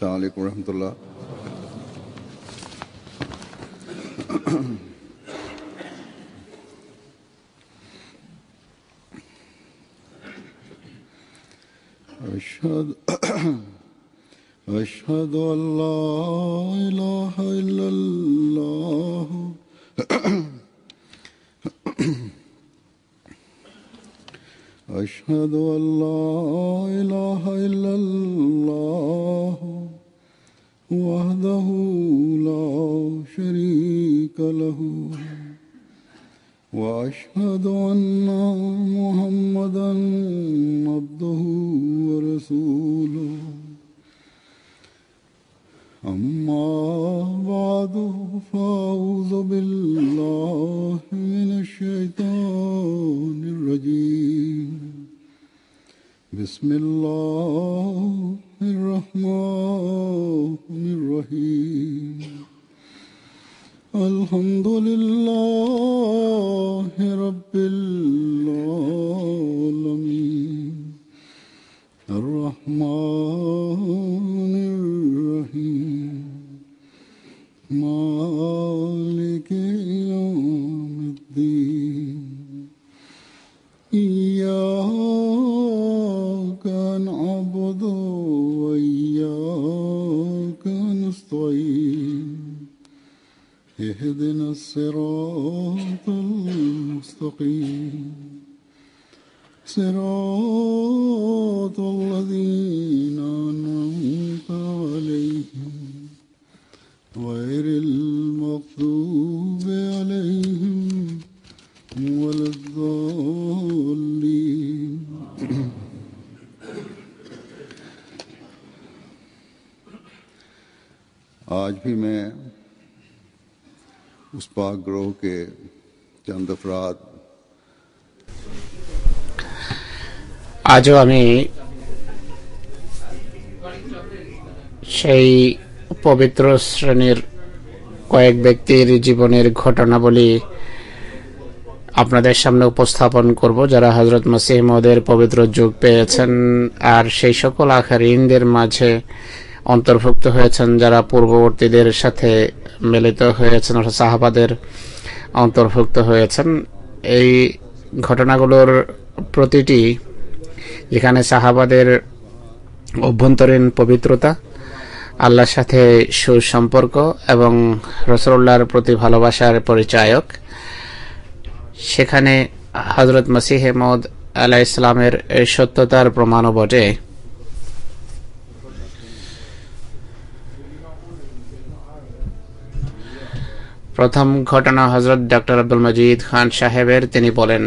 अस्सलामु अलैकुम रहमतुल्लाह। أشهد أن لا إله إلا الله أشهد أن لا إله إلا الله وحده لا شريك له وأشهد أن محمدا عبده ورسوله أما بعد فأعوذ بالله من الشيطان الرجيم بسم الله الرحمن الرحيم الحمد لله رب العالمين الرحمن الرحيم مالك يوم الدين إياك نعبد وإياك نستعين اهدنا الصراط المستقيم صراط الذين أنعمت عليهم غير المغضوب عليهم ولا الضالين आज भी मैं उस पाक ग्रोह के चंद अफराद আজও আমি সেই পবিত্র শ্রেণীর কয়েক ব্যক্তির জীবনের ঘটনাবলী আপনাদের সামনে উপস্থাপন করব যারা হযরত মসিহ মওউদের পবিত্র যুগ পেয়েছেন আর সেই সকল আখিরিনদের মাঝে অন্তর্ভুক্ত হয়েছেন যারা পূর্ববর্তীদের সাথে মিলিত হয়েছেন অর্থাৎ সাহাবাদের অন্তর্ভুক্ত হয়েছেন। এই ঘটনাগুলোর প্রতিটি যেখানে সাহাবাদের অভ্যন্তরীণ পবিত্রতা, আল্লাহর সাথে সুসম্পর্ক এবং রাসূলুল্লাহর প্রতি ভালোবাসার পরিচায়ক, সেখানে হযরত মসিহ মওউদ আলাইহিস সালামের সত্যতার প্রমাণও বটে। প্রথম ঘটনা হযরত ডক্টর আব্দুল মজিদ খান সাহেবের। তিনি বলেন,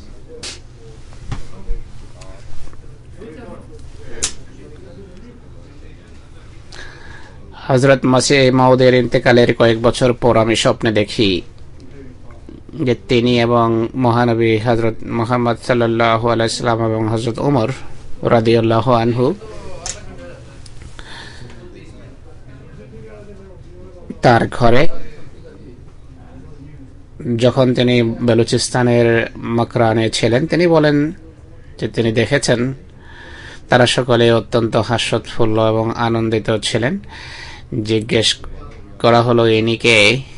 হযরত মসিহ মওউদের ইন্তেকালের কয়েক বছর পর আমি স্বপ্নে দেখি যে তিনি এবং মহানবী হযরত মুহাম্মদ সাল্লাল্লাহু আলাইহি ওয়াসাল্লাম এবং হযরত ওমর রাদিয়াল্লাহু আনহু তার ঘরে, যখন তিনি বেলুচিস্তানের মকরানে ছিলেন, তিনি বলেন যে তিনি দেখেছেন তারা সকলে অত্যন্ত হাস্যোৎফুল্ল এবং আনন্দিত ছিলেন। জিজ্ঞেস করা হলো ইনি কে?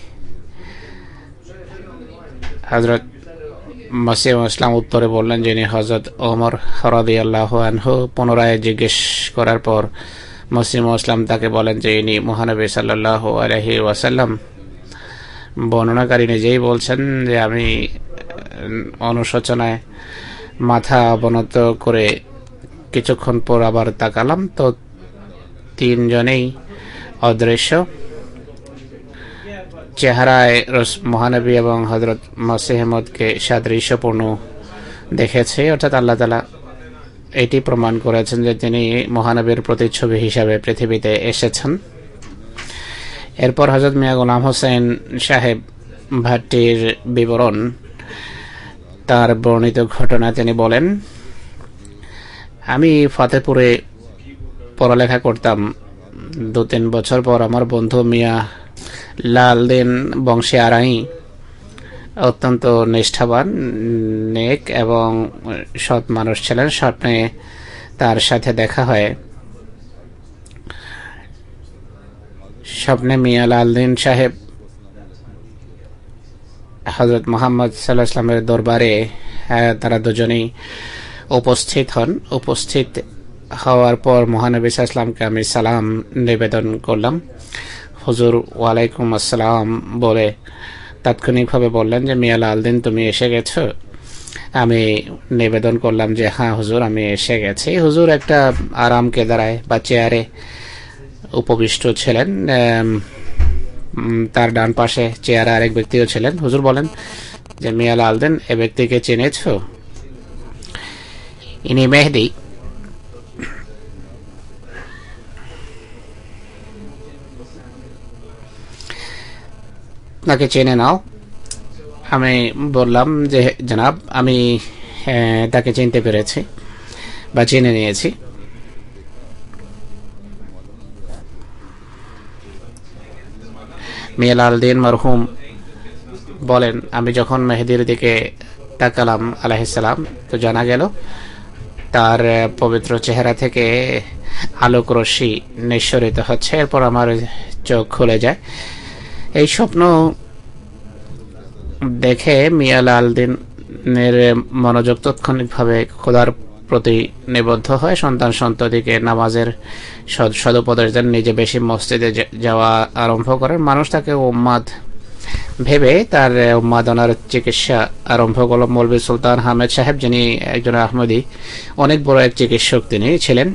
হযরত মসিহ ইসলাম উত্তরে বললেন যে ইনি হযরত ওমর রাদিয়াল্লাহু আনহু। পুনরায় জিজ্ঞেস করার পর মসিহ ইসলাম তাকে বলেন যে ইনি মহানবী সাল্লাল্লাহু আলাইহি ওয়াসাল্লাম। বর্ণনাকারী নিজেই বলছেন যে আমি অনুশোচনায় মাথা অবনত করে কিছুক্ষণ পর আবার তাকালাম তো তিনজনেই অদৃশ্য। চেহারায় মহানবী এবং হযরত মসিহ মওউদকে সাদৃশ্যপূর্ণ দেখেছে, অর্থাৎ আল্লাহ তাআলা এটি প্রমাণ করেছেন যে তিনি মহানবীর প্রতিচ্ছবি হিসাবে পৃথিবীতে এসেছেন। এরপর হযরত মিয়া গোলাম হোসেন সাহেব ভাট্টির বিবরণ, তার বর্ণিত ঘটনা। তিনি বলেন, আমি ফতেপুরে পড়ালেখা করতাম। 2-3 বছর পর আমার বন্ধু মিয়া লালদিন বংশী আরাই অত্যন্ত নিষ্ঠাবান, নেক এবং সৎ মানুষ ছিলেন। স্বপ্নে তার সাথে দেখা হয়। স্বপ্নে মিয়া লালদিন সাহেব হযরত মুহাম্মদ সাল্লাল্লাহু আলাইহি ওয়াসাল্লামের দরবারে তারা দুজনেই উপস্থিত হন। উপস্থিত হওয়ার পর মহানবী সাল্লাল্লাহু আলাইহি ওয়াসাল্লামকে আমি সালাম নিবেদন করলাম। হুজুর ওয়ালাইকুম আসসালাম বলে তাৎক্ষণিকভাবে বললেন যে মিয়া লালদিন তুমি এসে গেছো। আমি নিবেদন করলাম যে হ্যাঁ হুজুর আমি এসে গেছি। হুজুর একটা আরাম কেদারায় বা চেয়ারে উপবিষ্ট ছিলেন, তার ডান পাশে চেয়ারে আরেক ব্যক্তিও ছিলেন। হুজুর বলেন যে মিয়া লালদিন এ ব্যক্তিকে চিনেছ? ইনি মেহেদী। তাকে চেনে নাও। আমি বললাম যে জনাব আমি তাকে চিনতে পেরেছি বা চিনে নিয়েছি। মিয়া লালদিন মরহুম বলেন আমি যখন মেহেদির দিকে তাকালাম আলাইহিস সালাম, তো জানা গেল তার পবিত্র চেহারা থেকে আলোক রশ্মি নিঃসরিত হচ্ছে। এরপর আমার চোখ খুলে যায়। এই স্বপ্ন দেখে মিয়া লালদিনের মনোযোগ তাৎক্ষণিকভাবে খোদার প্রতি নিবদ্ধ হয়। সন্তান সন্ততিকে নামাজের সদুপদেশ দেন, নিজে বেশি মসজিদে যাওয়া আরম্ভ করেন। মানুষ তাকে উম্মাদ ভেবে তার উন্মাদনার চিকিৎসা আরম্ভ করল। মৌলভী সুলতান আহমেদ সাহেব, যিনি একজন আহমদী, অনেক বড় এক চিকিৎসক তিনি ছিলেন।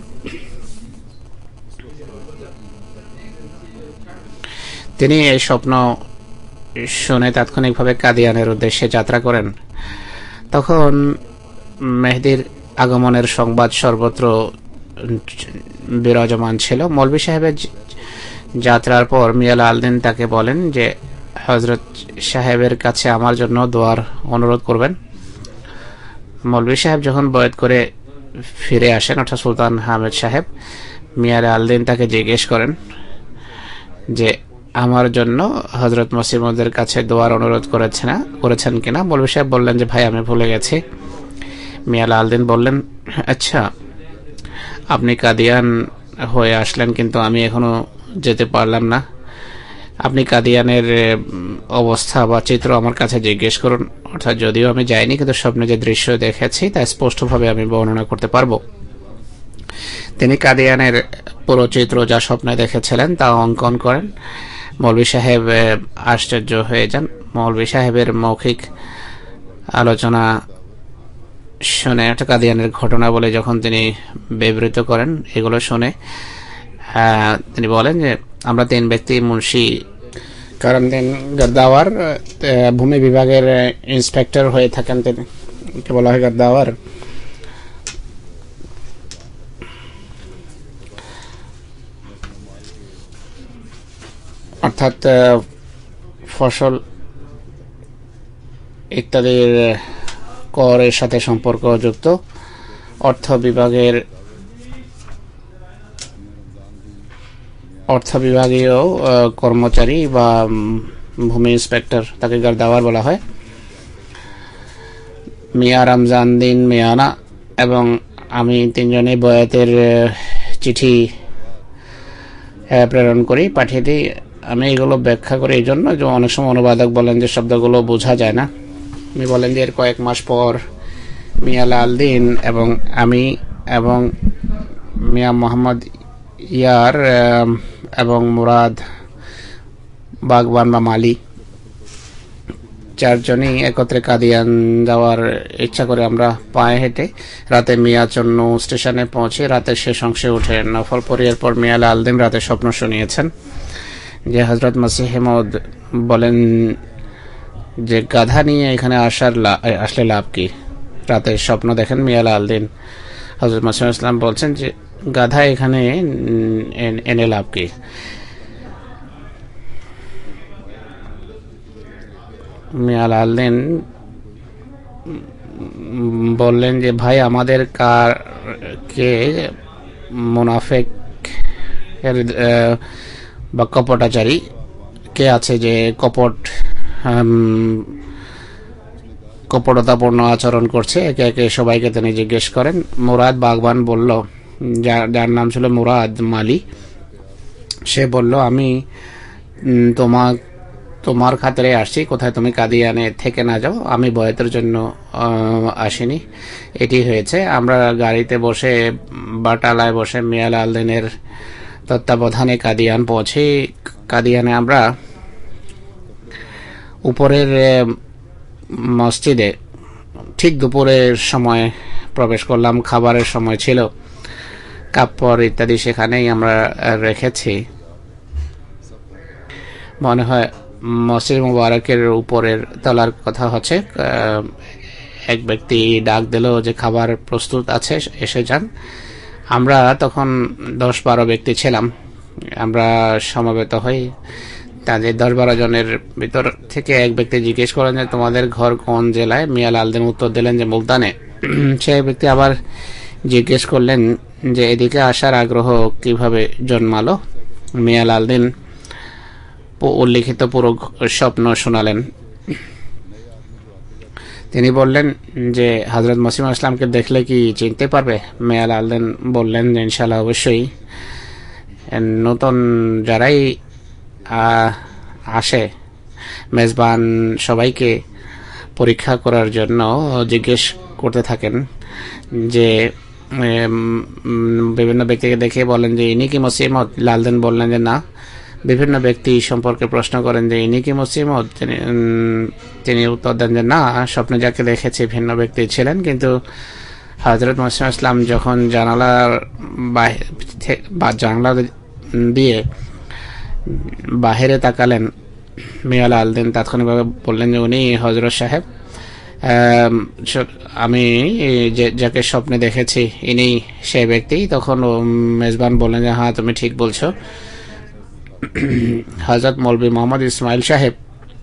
তিনি এই স্বপ্ন শুনে তাৎক্ষণিকভাবে কাদিয়ানের উদ্দেশ্যে যাত্রা করেন। তখন মেহেদির আগমনের সংবাদ সর্বত্র বিরাজমান ছিল। মৌলভী সাহেবের যাত্রার পর মিয়া লালদিন তাকে বলেন যে হযরত সাহেবের কাছে আমার জন্য দোয়ার অনুরোধ করবেন। মৌলভী সাহেব যখন বয়াত করে ফিরে আসেন, অর্থাৎ সুলতান আহমেদ সাহেব, মিয়া লালদিন তাকে জিজ্ঞেস করেন যে আমার জন্য হযরত মসিহ মউদের কাছে দোয়ার অনুরোধ করেছেন কিনা। মৌলভী সাহেব বললেন যে ভাই আমি ভুলে গেছি। মিয়া লালদিন বললেন আচ্ছা আপনি কাদিয়ান হয়ে আসলেন কিন্তু আমি এখনো যেতে পারলাম না। আপনি কাদিয়ানের অবস্থা বা চিত্র আমার কাছে জিজ্ঞেস করুন, অর্থাৎ যদিও আমি যাইনি কিন্তু স্বপ্নে যে দৃশ্য দেখেছি তা স্পষ্টভাবে আমি বর্ণনা করতে পারবো। তিনি কাদিয়ানের পুরো চিত্র যা স্বপ্নে দেখেছিলেন তা অঙ্কন করেন। মৌলভী সাহেব আশ্চর্য হয়ে যান। মৌলভী সাহেবের মৌখিক আলোচনা শুনে, একটা কাদিয়ানের ঘটনা বলে যখন তিনি বিবৃত করেন, এগুলো শুনে তিনি বলেন যে আমরা তিন ব্যক্তি মুন্সি কারামদিন গদ্দাওয়ার ভূমি বিভাগের ইন্সপেক্টর হয়ে থাকেন, তিনি কে বলা হয় গদ্দাওয়ার। অর্থাৎ ফসল ইত্যাদির করের সাথে সম্পর্কযুক্ত অর্থ বিভাগীয় কর্মচারী বা ভূমি ইন্সপেক্টর, তাকে গদ্দাওয়ার বলা হয়। মিয়া রমজান দিন মিয়ানা এবং আমি তিনজনে বয়াতের চিঠি প্রেরণ করি, পাঠিয়ে দিই। আমি এগুলো ব্যাখ্যা করি এই জন্য যে অনেক সময় অনুবাদক বলেন যে শব্দগুলো বোঝা যায় না। আমি বলেন যে এর কয়েক মাস পর মিয়া লালদিন এবং আমি এবং মিয়া মোহাম্মদ ইয়ার এবং মুরাদ বাগবান বা মালি চারজনই একত্রে কাদিয়ান যাওয়ার ইচ্ছা করে আমরা পায়ে হেঁটে রাতে মিয়াচন্ন স্টেশনে পৌঁছে রাতের শেষ অংশে উঠে নফল পরিয়ার পর মিয়া লালদিন রাতে স্বপ্ন শুনিয়েছেন যে হযরত মসিহ মউদ বলেন যে গাধা নিয়ে এখানে আসলে লাভ কি। রাতে স্বপ্ন দেখেন মিয়া লালদিন, হযরত মসিহ ইসলাম বলছেন যে গাধা এখানে এনে লাভ কি। মিয়া লালদিন বললেন যে ভাই আমাদের কে মুনাফিক বা কপটাচারী কে আছে যে কপটতাপূর্ণ আচরণ করছে। একে একে সবাইকে তিনি জিজ্ঞেস করেন। মুরাদ বাগবান বলল, যার নাম ছিল মুরাদ মালি, সে বলল আমি তোমার খাতিরে আসছি, কোথায় তুমি কাদিয়ানে থেকে না যাও, আমি বয়াতের জন্য আসিনি। এটি হয়েছে। আমরা গাড়িতে বসে বাটালায় বসে মিয়া লালদিনের তত্ত্বাবধানে কাদিয়ান পৌঁছে কাদিয়ানে আমরা উপরের মসজিদে ঠিক দুপুরের সময় প্রবেশ করলাম। খাবারের সময় ছিল, কাপড় ইত্যাদি সেখানেই আমরা রেখেছি। মনে হয় মসজিদ মুবারকের উপরের তলার কথা হচ্ছে। এক ব্যক্তি ডাক দিল যে খাবার প্রস্তুত আছে, এসে যান। আমরা তখন 10-12 ব্যক্তি ছিলাম। আমরা সমবেত হই। তাদের 10-12 জনের ভিতর থেকে এক ব্যক্তি জিজ্ঞেস করেন যে তোমাদের ঘর কোন জেলায়? মিয়া লালদিন উত্তর দিলেন যে মুলতানে। সেই ব্যক্তি আবার জিজ্ঞেস করলেন যে এদিকে আসার আগ্রহ কিভাবে জন্মালো? মিয়া লালদিন উল্লিখিত পুরো স্বপ্ন শোনালেন। তিনি বললেন যে হযরত মসিহ ইসলামকে দেখলে কি চিনতে পারবে? মিয়া লালদিন বললেন যে ইনশাআল্লাহ অবশ্যই। নতুন যারাই আসে মেজবান সবাইকে পরীক্ষা করার জন্য জিজ্ঞেস করতে থাকেন যে বিভিন্ন ব্যক্তিকে দেখে বলেন যে ইনি কি মসিহ মওদ? লালদিন বললেন যে না। বিভিন্ন ব্যক্তি সম্পর্কে প্রশ্ন করেন যে ইনি কি মসিহ মওদ? তিনি উত্তর দেন যে না, স্বপ্নে যাকে দেখেছি ভিন্ন ব্যক্তি ছিলেন। কিন্তু হযরত মসিহ ইসলাম যখন জানালা দিয়ে বাহিরে তাকালেন, মিয়া লালদিন তাৎক্ষণিকভাবে বললেন যে উনি হযরত সাহেব, আমি যাকে স্বপ্নে দেখেছি ইনি সেই ব্যক্তি। তখন মেজবান বললেন যে হ্যাঁ, তুমি ঠিক বলছো। হযরত মৌলভী মোহাম্মদ ইসমাইল সাহেব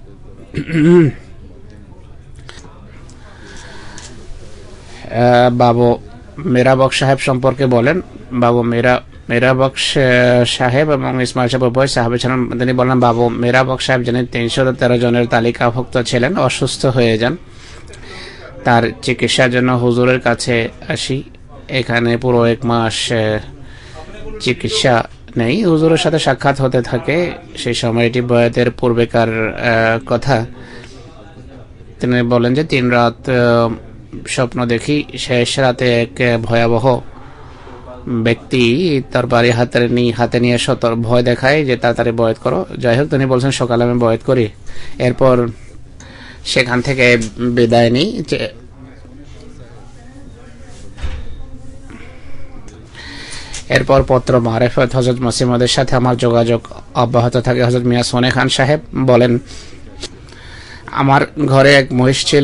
বাবু মেরাবক সাহেব সম্পর্কে বলেন। বাবু মেরাবক সাহেব এবং ইসমাইল সাহেব উভয় সাহাবী ছিলেন। তিনি বলেন বাবু মেরাবক সাহেব যিনি 313 জনের তালিকাভুক্ত ছিলেন, অসুস্থ হয়ে যান। তার চিকিৎসার জন্য হুজুরের কাছে আসি। এখানে পুরো 1 মাস চিকিৎসা নেই। হুজুরের সাথে সাক্ষাৎ হতে থাকে। সেই সময়টি বয়াতের পূর্বেকার কথা। তিনি বলেন যে 3 রাত স্বপ্ন দেখি। শেষ রাতে এক ভয়াবহ ব্যক্তি তার বাড়ি হাতে নিয়ে ভয় দেখায় যে তাড়াতাড়ি বয়াত করো। যাই হোক, তিনি বলছেন সকালে আমি বয়াত করি। এরপর সেখান থেকে বিদায় নিই। এরপর পত্র মারেফত হযরত মসিহ মওদের সাথে আমার যোগাযোগ অব্যাহত থাকে। হযরত মিয়া সোনে খান সাহেব বলেন আমার ঘরে এক মহিষ ছিল।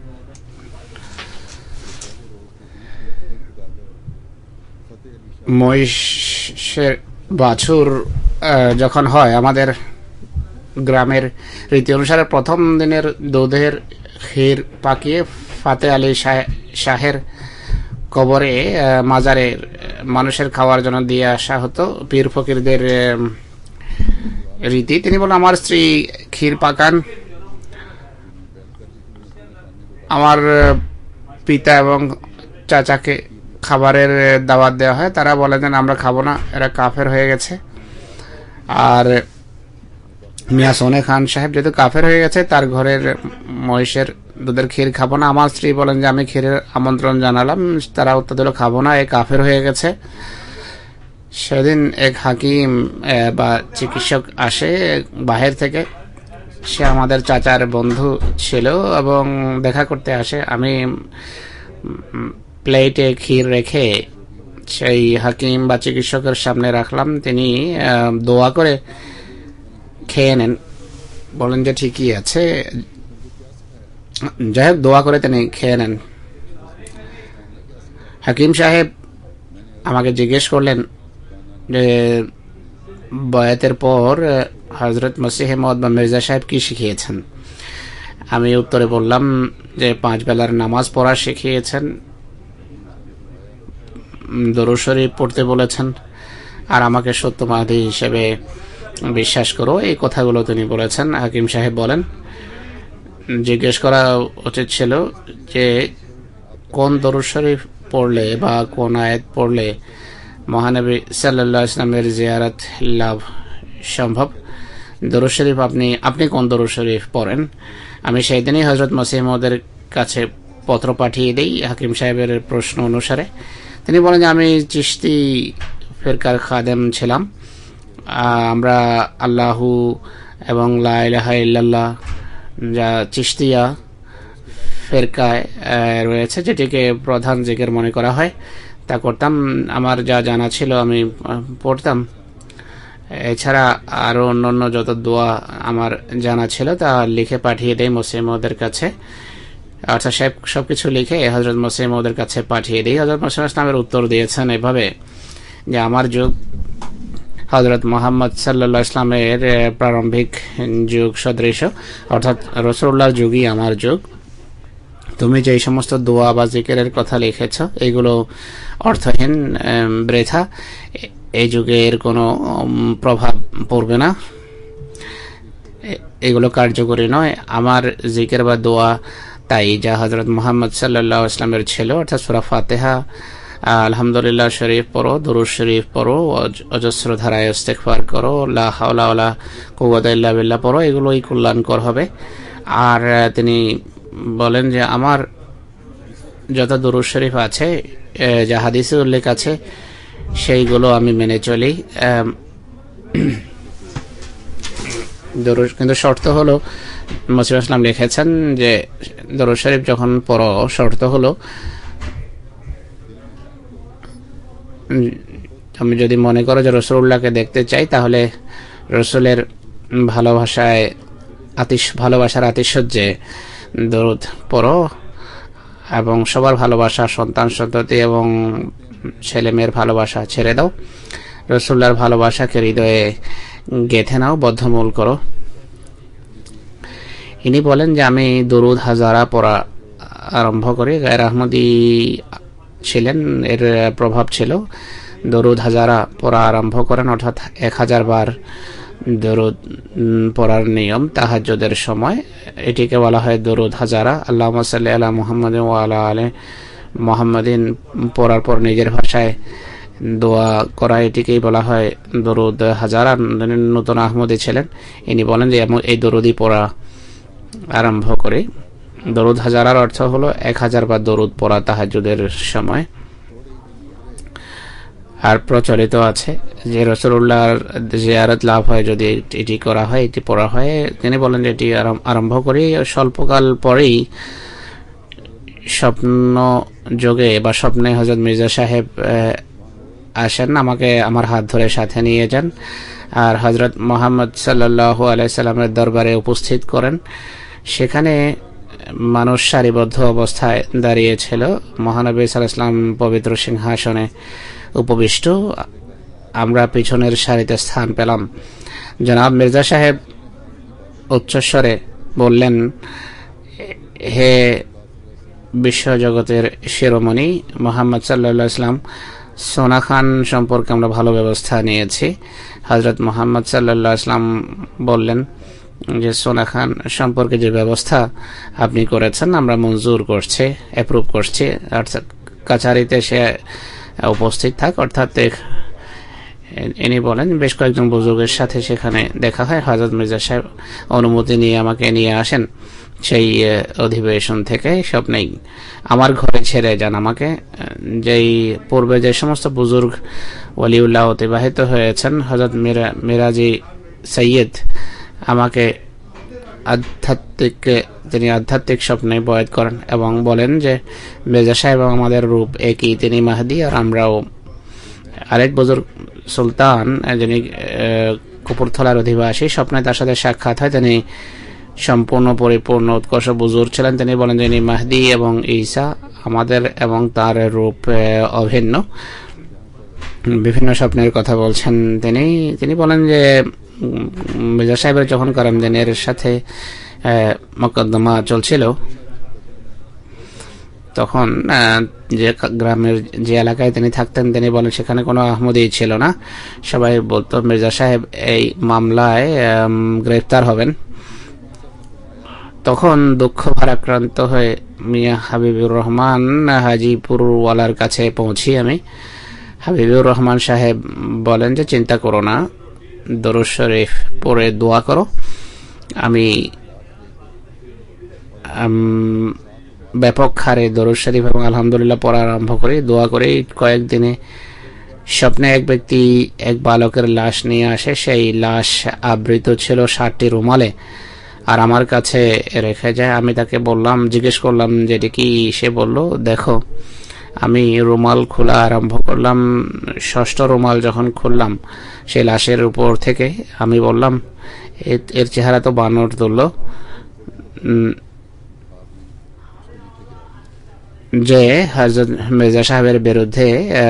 মহিষের বাছুর যখন হয়, আমাদের গ্রামের রীতি অনুসারে প্রথম দিনের দুধের ক্ষীর পাকিয়ে ফাতে আলী শাহের কবরে মাজারে মানুষের খাওয়ার জন্য দিয়ে আসা হতো। পীর ফকিরদের রীতি। তিনি বলেন আমার স্ত্রী ক্ষীর পাকান। আমার পিতা এবং চাচাকে খাবারের দাওয়াত দেওয়া হয়। তারা বলে দেন আমরা খাবো না, এরা কাফের হয়ে গেছে। আর মিয়া সোনে খান সাহেব যেহেতু কাফের হয়ে গেছে, তার ঘরের মহিষের দুধের ক্ষীর খাবো না। আমার স্ত্রী বলেন যে আমি ক্ষীরের আমন্ত্রণ জানালাম, তারা উত্তর দিল খাবো না, এ কাফের হয়ে গেছে। সেদিন এক হাকিম বা চিকিৎসক আসে বাহির থেকে। সে আমাদের চাচার বন্ধু ছিল এবং দেখা করতে আসে। আমি প্লেটে ক্ষীর রেখে সেই হাকিম বা চিকিৎসকের সামনে রাখলাম। তিনি দোয়া করে খেয়ে নেন। বলেন যে ঠিকই আছে। যাই হোক, দোয়া করে তিনি খেয়ে নেন। হাকিম সাহেব আমাকে জিজ্ঞেস করলেন যে বয়াতের পর হযরত মসিহ মওদ বা মির্জা সাহেব কি শিখিয়েছেন। আমি উত্তরে বললাম যে 5 বেলার নামাজ পড়া শিখিয়েছেন, দরুদ শরীফ পড়তে বলেছেন, আর আমাকে সত্যবাদী হিসেবে বিশ্বাস করো, এই কথাগুলো তিনি বলেছেন। হাকিম সাহেব বলেন জিজ্ঞেস করা উচিত ছিল যে কোন দরুদ শরীফ পড়লে বা কোন আয়াত পড়লে মহানবী সাল্লাল্লাহু আলাইহি ওয়াসাল্লামের জিয়ারত লাভ সম্ভব। দরুদ শরীফ আপনি কোন দরুদ শরীফ পড়েন? আমি সেই দিনই হযরত মসিহ মউদের কাছে পত্র পাঠিয়ে দেই হাকিম সাহেবের প্রশ্ন অনুসারে। তিনি বলেন যে আমি চিশতি ফিরকার খাদেম ছিলাম। আমরা আল্লাহু এবং লা ইলাহা ইল্লাল্লাহ যা চিশতিয়া ফিরকায় রয়েছে, যেটিকে প্রধান জিকির মনে করা হয়, তা করতাম। আমার যা জানা ছিল আমি পড়তাম। এছাড়া আরও অন্যান্য যত দোয়া আমার জানা ছিল তা লিখে পাঠিয়ে দেয় মসিহ মউদের কাছে। অর্থাৎ সবকিছু লিখে হযরত মসিহ মউদের কাছে পাঠিয়ে দিই। হযরত মসিহ ইসলামের উত্তর দিয়েছেন এভাবে যে আমার যুগ হযরত মুহাম্মদ সাল্লাল্লাহু আলাইহি ইসলামের প্রারম্ভিক যুগ সদৃশ, অর্থাৎ রাসূলুল্লাহর যুগই আমার যুগ। তুমি যে সমস্ত দোয়া বা জিকিরের কথা লিখেছ এগুলো অর্থহীন, বৃথা। এই যুগের কোনো প্রভাব পড়বে না, এগুলো কার্যকরী নয়। আমার জিকির বা দোয়া তাই যা হযরত মুহাম্মদ সাল্লাল্লাহু আলাইহি ওয়াসাল্লামের ছিল, অর্থাৎ সূরা ফাতিহা, আলহামদুলিল্লাহ শরীফ পড়ো, দরুদ শরীফ পড়ো, অজস্র ধারায় ইস্তেগফার করো, লা হাওলা ওয়ালা কুওয়াতা ইল্লা বিল্লাহ পড়ো, এগুলোই কল্যাণকর হবে। আর তিনি বলেন যে আমার যত দরুদ শরীফ আছে, যা হাদিসে উল্লেখ আছে, সেইগুলো আমি মেনে চলি। কিন্তু শর্ত হলো, মসিহ ইসলাম লিখেছেন যে দরুদ শরীফ যখন পড়ো, শর্ত হলো আমি যদি মনে করো যে রাসূলুল্লাহকে দেখতে চাই, তাহলে রাসূলের ভালোবাসার আতিশয্যে দরুদ পড়ো, এবং সবার ভালোবাসা, সন্তান সন্ততি এবং ছেলে মেয়ের ভালোবাসা ছেড়ে দাও। রাসূলুল্লাহর ভালোবাসাকে হৃদয়ে গেঁথে নাও, বদ্ধমূল করো। ইনি বলেন যে আমি দরুদ হাজারা পড়া আরম্ভ করি। গায়র আহমদি ছিলেন, এর প্রভাব ছিল। দরুদ হাজারা পড়া আরম্ভ করেন, অর্থাৎ 1000 বার দরুদ পড়ার নিয়ম তাহাজ্জুদের সময়। এটিকে বলা হয় দরুদ হাজারা। আল্লাহুম্মা সাল্লি আলা মুহাম্মাদিন ওয়া আলা আলি মুহাম্মাদিন পড়ার পর নিজের ভাষায় দোয়া করা, এটিকেই বলা হয় দরুদ হাজারা। নতুন আহমদি ছিলেন, ইনি বলেন যে এই দরুদই পড়া আরম্ভ করে। দরুদ হাজারার অর্থ হলো 1000 বার দরুদ পড়া তাহাজ্জুদের সময়। আর প্রচলিত আছে যে রাসূলুল্লাহর জিয়ারত লাভ হয় যদি এটি করা হয়, এটি পড়া হয়। তিনি বলেন যে এটি আরম্ভ করি। স্বল্পকাল পরেই স্বপ্ন যোগে বা স্বপ্নে হযরত মির্জা সাহেব আসেন, আমাকে আমার হাত ধরে সাথে নিয়ে যান আর হযরত মুহাম্মদ সাল্লাল্লাহু আলাইহি সাল্লামের দরবারে উপস্থিত করেন। সেখানে মানুষ সারিবদ্ধ অবস্থায় দাঁড়িয়েছিল। মহানবী সাল্লাল্লাহু আলাইহি সাল্লাম পবিত্র সিংহাসনে উপবিষ্ট, আমরা পিছনের সারিতে স্থান পেলাম। জনাব মির্জা সাহেব উচ্চস্বরে বললেন, হে বিশ্বজগতের শিরোমণি মুহাম্মদ সাল্লাল্লাহু আলাইহি সাল্লাম, সোনা খান সম্পর্কে আমরা ভালো ব্যবস্থা নিয়েছি। হযরত মুহাম্মদ সাল্লাল্লাহু আলাইহি সাল্লাম বললেন যে সোনা খান সম্পর্কে যে ব্যবস্থা আপনি করেছেন আমরা মঞ্জুর করছি, অ্যাপ্রুভ করছি। অর্থাৎ কাছারিতে সে উপস্থিত থাক। অর্থাৎ ইনি বলেন বেশ কয়েকজন বুজুর্গের সাথে সেখানে দেখা হয়। হযরত মির্জা সাহেব অনুমতি নিয়ে আমাকে নিয়ে আসেন সেই অধিবেশন থেকে। স্বপ্নেই আমার ঘরে ছেড়ে যান আমাকে। যেই পূর্বে যে সমস্ত বুজুর্গ ওয়ালিউল্লাহ অতিবাহিত হয়েছেন, হযরত মিরাজি সৈয়দ আমাকে তিনি আধ্যাত্মিক স্বপ্নে বয়াত করেন এবং বলেন যে মির্জা সাহেব আমাদের রূপ একই, তিনি মাহদি আর আমরাও। আরেক বুজুর্গ সুলতান, যিনি কপুরথলার অধিবাসী, স্বপ্নে তার সাথে সাক্ষাৎ হয়। তিনি সম্পূর্ণ পরিপূর্ণ উৎকর্ষ বুজুর্গ ছিলেন। তিনি বলেন যে ইনি মাহদি এবং ঈসা, আমাদের এবং তার রূপ অভিন্ন। বিভিন্ন স্বপ্নের কথা বলছেন তিনি বলেন যে মির্জা সাহেবের যখন করমদিনের সাথে মোকদ্দমা চলছিল, তখন যে গ্রামের যে এলাকায় তিনি থাকতেন, তিনি বলেন সেখানে কোনো আহমদি ছিল না। সবাই বলতো মির্জা সাহেব এই মামলায় গ্রেফতার হবেন। তখন দুঃখ ভারাক্রান্ত হয়ে মিয়া হাবিবুর রহমান হাজিপুর ওয়ালার কাছে পৌঁছি আমি। হাবিবুর রহমান সাহেব বলেন যে চিন্তা করো না, দরুদ শরীফ পড়ে দোয়া করো। আমি ব্যাপক হারে দরুদ শরীফ এবং আলহামদুলিল্লাহ পড়া আরম্ভ করি। দোয়া করি। কয়েকদিনে স্বপ্নে এক ব্যক্তি এক বালকের লাশ নিয়ে আসে। সেই লাশ আবৃত ছিল 60টি রুমালে, আর আমার কাছে রেখে যায়। আমি তাকে বললাম, জিজ্ঞেস করলাম যে এটি কি? সে বলল, দেখো। আমি রুমাল খোলা আরম্ভ করলাম। 6ষ্ঠ রুমাল যখন খুললাম সেই লাশের উপর থেকে, আমি বললাম, এর চেহারা তো বানর তুল্য, যে হযরত মির্জা সাহেবের বিরুদ্ধে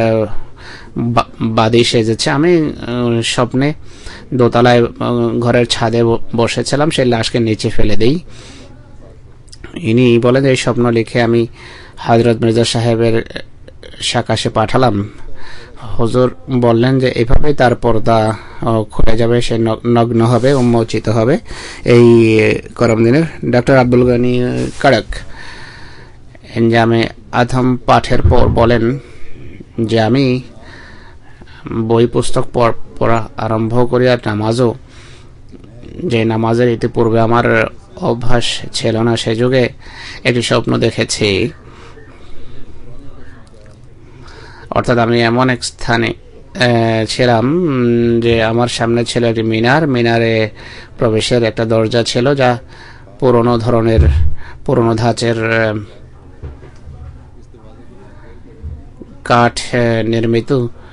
বাদী সেজেছে। আমি স্বপ্নে দোতলায় ঘরের ছাদে বসেছিলাম, সেই লাশকে নিচে ফেলে দেই। ইনি বলেন এই স্বপ্ন লিখে আমি হযরত মির্জা সাহেবের সাকাশে পাঠালাম। হুজুর বললেন যে এভাবেই তার পর্দা খুলে যাবে, সে নগ্ন হবে, উন্মোচিত হবে এই করম দিনের। ডক্টর আব্দুল গনি কাড়ক এনজামে আধম পাঠের পর বলেন যে আমি বই পুস্তক পড়া আরম্ভ করি, আর নামাজও, যে নামাজের ইতিপূর্বে আমার অভ্যাস ছিল না, সে যুগে একটি স্বপ্ন দেখেছি। অর্থাৎ আমি এমন এক স্থানে ছিলাম যে আমার সামনে ছিল একটি মিনার। মিনারে প্রবেশের একটা দরজা ছিল, যা পুরনো ধাঁচের কাঠ নির্মিত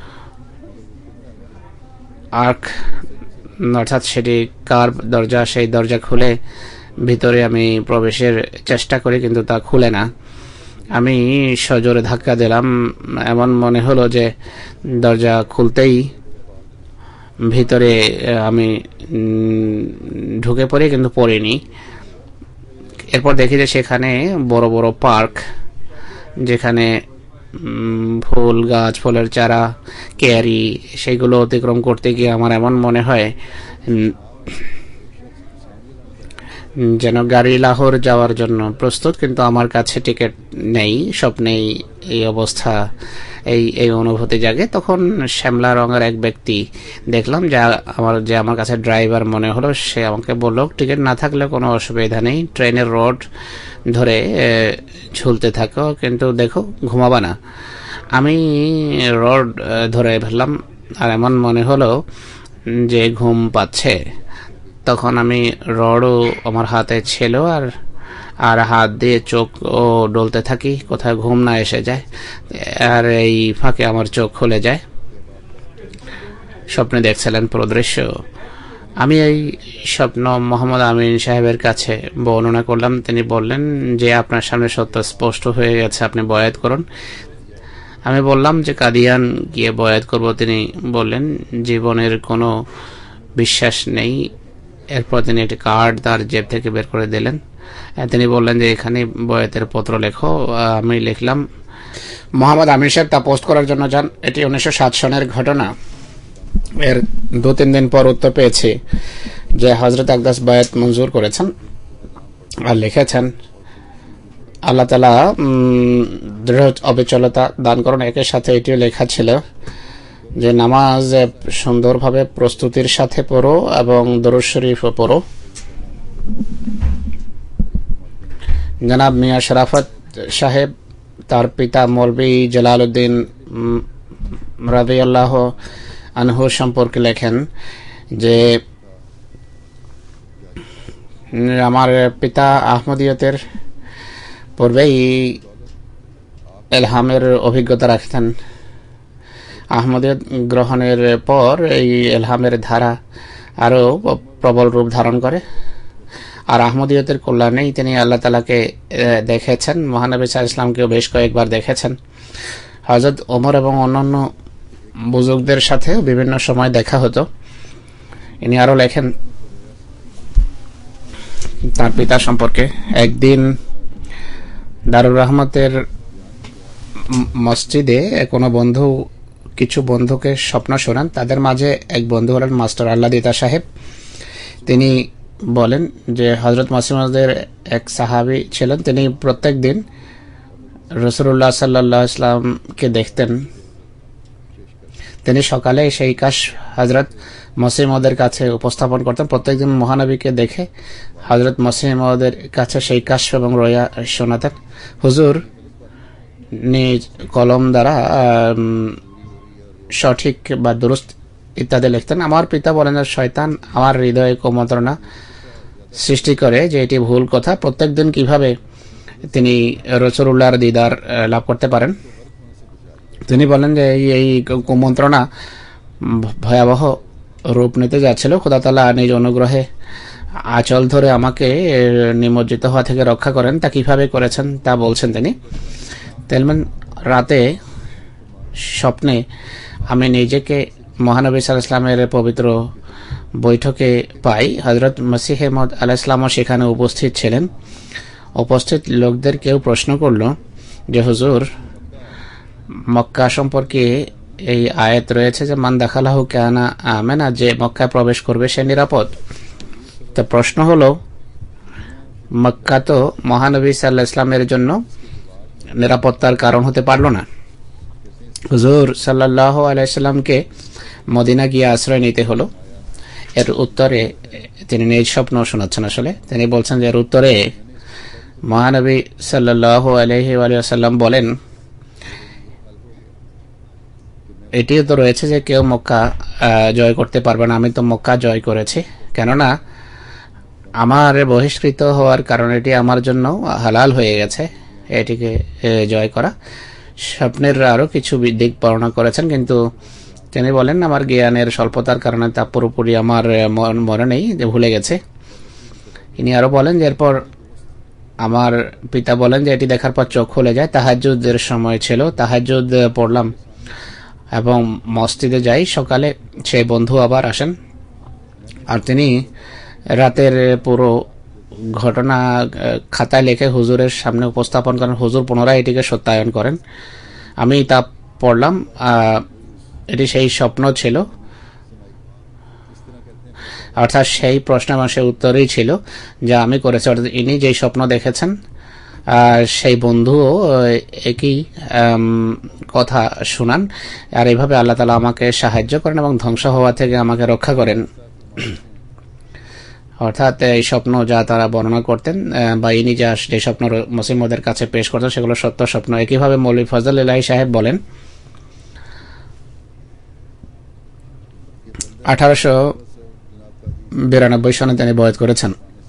আর্ক, অর্থাৎ সেটি কার্ভ দরজা। সেই দরজা খুলে ভিতরে আমি প্রবেশের চেষ্টা করি, কিন্তু তা খুলে না। আমি সজোরে ধাক্কা দিলাম। এমন মনে হলো যে দরজা খুলতেই ভিতরে আমি ঢুকে পড়ি, কিন্তু পড়িনি। এরপর দেখি যে সেখানে বড় বড় পার্ক, যেখানে ফুল গাছ, ফুলের চারা, কেয়ারি, সেগুলো অতিক্রম করতে গিয়ে আমার এমন মনে হয় যেন গাড়ি লাহোর যাওয়ার জন্য প্রস্তুত, কিন্তু আমার কাছে টিকিট নেই। স্বপ্নেই এই অবস্থা, এই অনুভূতি জাগে। তখন শ্যামলা রঙের এক ব্যক্তি দেখলাম, যে আমার কাছে ড্রাইভার মনে হলো। সে আমাকে বলল, টিকিট না থাকলে কোনো অসুবিধা নেই, ট্রেনের রোড ধরে ঝুলতে থাকো, কিন্তু দেখো ঘুমাবা না। আমি রোড ধরে ফেললাম, আর এমন মনে হলো যে ঘুম পাচ্ছে। তখন আমি রডও আমার হাতে ছিল, আর হাত দিয়ে চোখ ও ডলতে থাকি, কোথায় ঘুম না এসে যায়। আর এই ফাঁকে আমার চোখ খুলে যায়। স্বপ্নে দেখছিলেন পুরো দৃশ্য। আমি এই স্বপ্ন মোহাম্মদ আমিন সাহেবের কাছে বর্ণনা করলাম। তিনি বললেন যে আপনার সামনে সত্য স্পষ্ট হয়ে গেছে, আপনি বয়াত করুন। আমি বললাম যে কাদিয়ান গিয়ে বয়াত করব। তিনি বললেন জীবনের কোনো বিশ্বাস নেই। এরপর তিনি একটি কার্ড তার জেব থেকে বের করে দিলেন। তিনি বললেন যে এখানে বয়াতের পত্র লেখো। আমি লিখলাম। মোহাম্মদ আমির সাহেব তা পোস্ট করার জন্য যান। এটি 1907 সনের ঘটনা। এর 2-3 দিন পর উত্তর পেয়েছি যে হযরত আকদাস বায়াত মঞ্জুর করেছেন আর লিখেছেন, আল্লাহ তাআলা দৃঢ় অবিচলতা দান করুন। একের সাথে এটিও লেখা ছিল যে নামাজ সুন্দরভাবে প্রস্তুতির সাথে পড়ো এবং দরুদ শরীফও পড়ো। জনাব মিয়া শরাফত সাহেব তার পিতা মৌলভী জালালউদ্দিন রাদিয়াল্লাহু আনহু সম্পর্কে লেখেন যে আমার পিতা আহমদিয়তের পূর্বেই এলহামের অভিজ্ঞতা রাখতেন। আহমদিয়ত গ্রহণের পর এই এলহামের ধারা আরও প্রবল রূপ ধারণ করে, আর আহমদিয়তের কল্যাণেই তিনি আল্লাহ তাআলাকে দেখেছেন। মহানবী সাল্লাল্লাহু আলাইহি ওয়াসাল্লামকেও বেশ কয়েকবার দেখেছেন। হযরত ওমর এবং অন্যান্য বুজুর্গদের সাথে বিভিন্ন সময় দেখা হতো। ইনি আরো লেখেন তার পিতা সম্পর্কে, একদিন দারুর রহমতের মসজিদে কিছু বন্ধুকে স্বপ্ন শোনান। তাদের মাঝে এক বন্ধু হলেন মাস্টার আল্লাদিতা সাহেব। তিনি বলেন যে হযরত মাসিহ মাউদের এক সাহাবী ছিলেন। তিনি প্রত্যেক দিন রাসূলুল্লাহ সাল্লাল্লাহু আলাইহি ওয়াসাল্লামকে দেখতেন। তিনি সকালে সেই কাশ হযরত মসিহ মওউদের কাছে উপস্থাপন করতেন। প্রত্যেকদিন মহানবীকে দেখে হযরত মসিহ মওউদের কাছে সেই কাশফ এবং রয়া শোনাতেন। হুজুর নিজ কলম দ্বারা সঠিক বা দুরুস্ত ইত্যাদি লিখতেন। আমার পিতা বলেন যে শয়তান আমার হৃদয়ে কুমন্ত্রণা সৃষ্টি করে যে এটি ভুল কথা। প্রত্যেকদিন কিভাবে তিনি রাসূলুল্লাহর দিদার লাভ করতে পারেন? তিনি বলেন যে এই কুমন্ত্রণা ভয়াবহ রূপ নিতে যাচ্ছিল। খোদা তাআলা নিজ অনুগ্রহে আঁচল ধরে আমাকে নিমজ্জিত হওয়া থেকে রক্ষা করেন। তা কিভাবে করেছেন তা বলছেন তিনি। তেলমেন রাতে স্বপ্নে আমি নিজেকে মহানবী সাল্লাল্লাহু আলাইহি ওয়াসাল্লামের পবিত্র বৈঠকে পাই। হযরত মসিহ মাউউদ আলাইহিস সালামও সেখানে উপস্থিত ছিলেন। উপস্থিত লোকদের কেউ প্রশ্ন করল যে হুজুর, মক্কা সম্পর্কে এই আয়াত রয়েছে যে মান দাখালাহু কানা আমেনা, যে মক্কায় প্রবেশ করবে সে নিরাপদ। তো প্রশ্ন হলো, মক্কা তো মহানবী সাল্লাল্লাহু আলাইহি ওয়াসাল্লামের জন্য নিরাপত্তার কারণ হতে পারল না। হুজুর সাল্লাল্লাহু আলাইহি ওয়াসাল্লামকে মদিনা গিয়ে আশ্রয় নিতে হলো। এর উত্তরে তিনি নিজ স্বপ্ন শোনাচ্ছেন। আসলে তিনি বলছেন যে এর উত্তরে মহানবী সাল্লাল্লাহু আলাইহি ওয়াসাল্লাম বলেন, এটিও তো রয়েছে যে কেউ মক্কা জয় করতে পারবে না। আমি তো মক্কা জয় করেছি, কেননা আমার বহিষ্কৃত হওয়ার কারণে এটি আমার জন্য হালাল হয়ে গেছে এটিকে জয় করা। স্বপ্নের আরো কিছু দিক বর্ণনা করেছেন, কিন্তু তিনি বলেন আমার জ্ঞানের স্বল্পতার কারণে তা পুরোপুরি আমার মনে নেই, যে ভুলে গেছে। ইনি আরো বলেন যে এরপর আমার পিতা বলেন যে এটি দেখার পর চোখ খুলে যায়। তাহাজ্জুদের সময় ছিল, তাহাজ্জুদ পড়লাম এবং মসজিদে যাই। সকালে সেই বন্ধু আবার আসেন আর তিনি রাতের পুরো ঘটনা খাতায় লিখে হুজুরের সামনে উপস্থাপন করেন। হুজুর পুনরায় এটিকে সত্যায়ন করেন। আমি তা পড়লাম। এটি সেই স্বপ্ন ছিল, অর্থাৎ সেই প্রশ্ন এবং সেই উত্তরই ছিল যা আমি করেছি। অর্থাৎ ইনি যেই স্বপ্ন দেখেছেন সেই বন্ধুও একই কথা শুনান। আর এইভাবে আল্লাহ তাআলা আমাকে সাহায্য করেন এবং ধ্বংস হওয়া থেকে আমাকে রক্ষা করেন। অর্থাৎ এই স্বপ্ন যা তারা বর্ণনা করতেন বা ইনি যা যে স্বপ্ন মসিহ মাউউদের কাছে পেশ করতেন সেগুলো সত্য স্বপ্ন। একইভাবে মৌলভী ফজল ইলাহি সাহেব বলেন 1892 সনে তিনি বয়াত করেছেন।